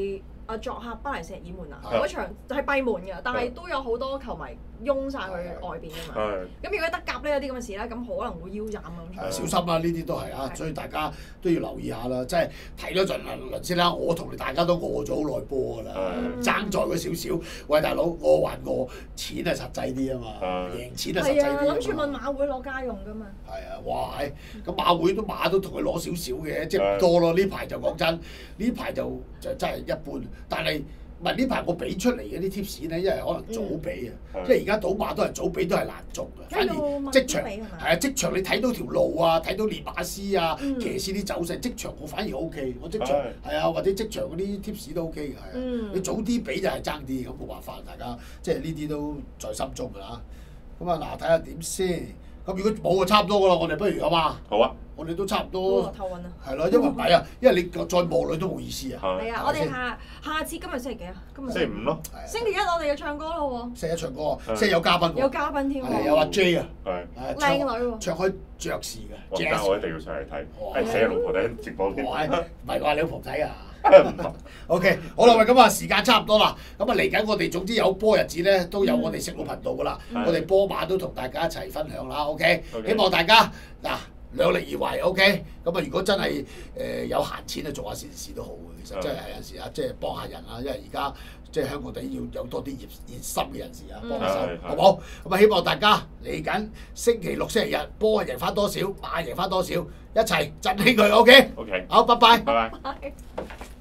[SPEAKER 3] 啊作客巴黎聖日耳門啊，嗰場就係閉門嘅，但係都有好多球迷擁晒去外邊㗎嘛。咁如果德甲呢有啲咁嘅事咧，咁可能會腰斬咁。
[SPEAKER 1] 小心啦，呢啲都係啊，所以大家都要留意下啦。即係睇咗陣輪先啦，我同你大家都餓咗好耐波㗎啦，爭在嗰少少。喂，大佬，餓還餓，錢係實際啲啊嘛，贏錢係實際啲啊嘛。
[SPEAKER 3] 係啊，諗住問馬會攞家用㗎嘛。
[SPEAKER 1] 係啊，哇！咁馬會都馬都同佢攞少少嘅，即係唔多咯。呢排就講真，呢排就就真係一般。但係唔係呢排我俾出嚟嗰啲 tips 咧，因為可能早俾啊，
[SPEAKER 2] 嗯、
[SPEAKER 1] 因為而家賭馬都係早俾都係難中嘅。反而即場係啊，即場你睇到條路啊，睇到列馬師啊、
[SPEAKER 3] 嗯、
[SPEAKER 1] 騎師啲走勢，即場我反而 O K。我即場係啊，或者即場嗰啲 tips 都 O K 嘅，係啊。嗯、你早啲俾就係爭啲，咁冇辦法，大家即係呢啲都在心中㗎啦。咁啊嗱，睇下點先。咁如果冇就差唔多㗎啦，我哋不如好嘛？
[SPEAKER 2] 好啊。
[SPEAKER 1] 我哋都差唔多，
[SPEAKER 3] 頭暈啊！
[SPEAKER 1] 係咯，因為唔係啊，因為你再望落都冇意思啊。
[SPEAKER 3] 係啊，我哋下下次今日星期幾啊？今日
[SPEAKER 2] 星期五咯。
[SPEAKER 3] 星期一我哋要唱歌咯喎。
[SPEAKER 1] 星期一唱歌啊，星期有嘉賓喎。
[SPEAKER 3] 有嘉賓添喎。
[SPEAKER 1] 有阿 J 啊。
[SPEAKER 3] 係。靚女喎。
[SPEAKER 1] 唱開爵士嘅。
[SPEAKER 2] 陣間我一定要上嚟睇，係寫老婆睇直播添。唔
[SPEAKER 1] 係話你老婆睇啊？O.K. 好啦，喂，咁啊時間差唔多啦，咁啊嚟緊我哋總之有波日子咧，都有我哋食路頻道噶啦，我哋波馬都同大家一齊分享啦。O.K. 希望大家嗱。量力而為 ，OK。咁啊，如果真係誒有閒錢啊，做下善事都好嘅。其實真係有陣時啊，即係幫下人啊，因為而家即係香港地要有多啲熱熱心嘅人士啊，幫下手，好唔好？咁啊，希望大家嚟緊星期六、星期日波贏翻多少，馬贏翻多少，一齊振興佢 ，OK。
[SPEAKER 2] OK。
[SPEAKER 1] 好，拜拜。
[SPEAKER 2] 拜拜。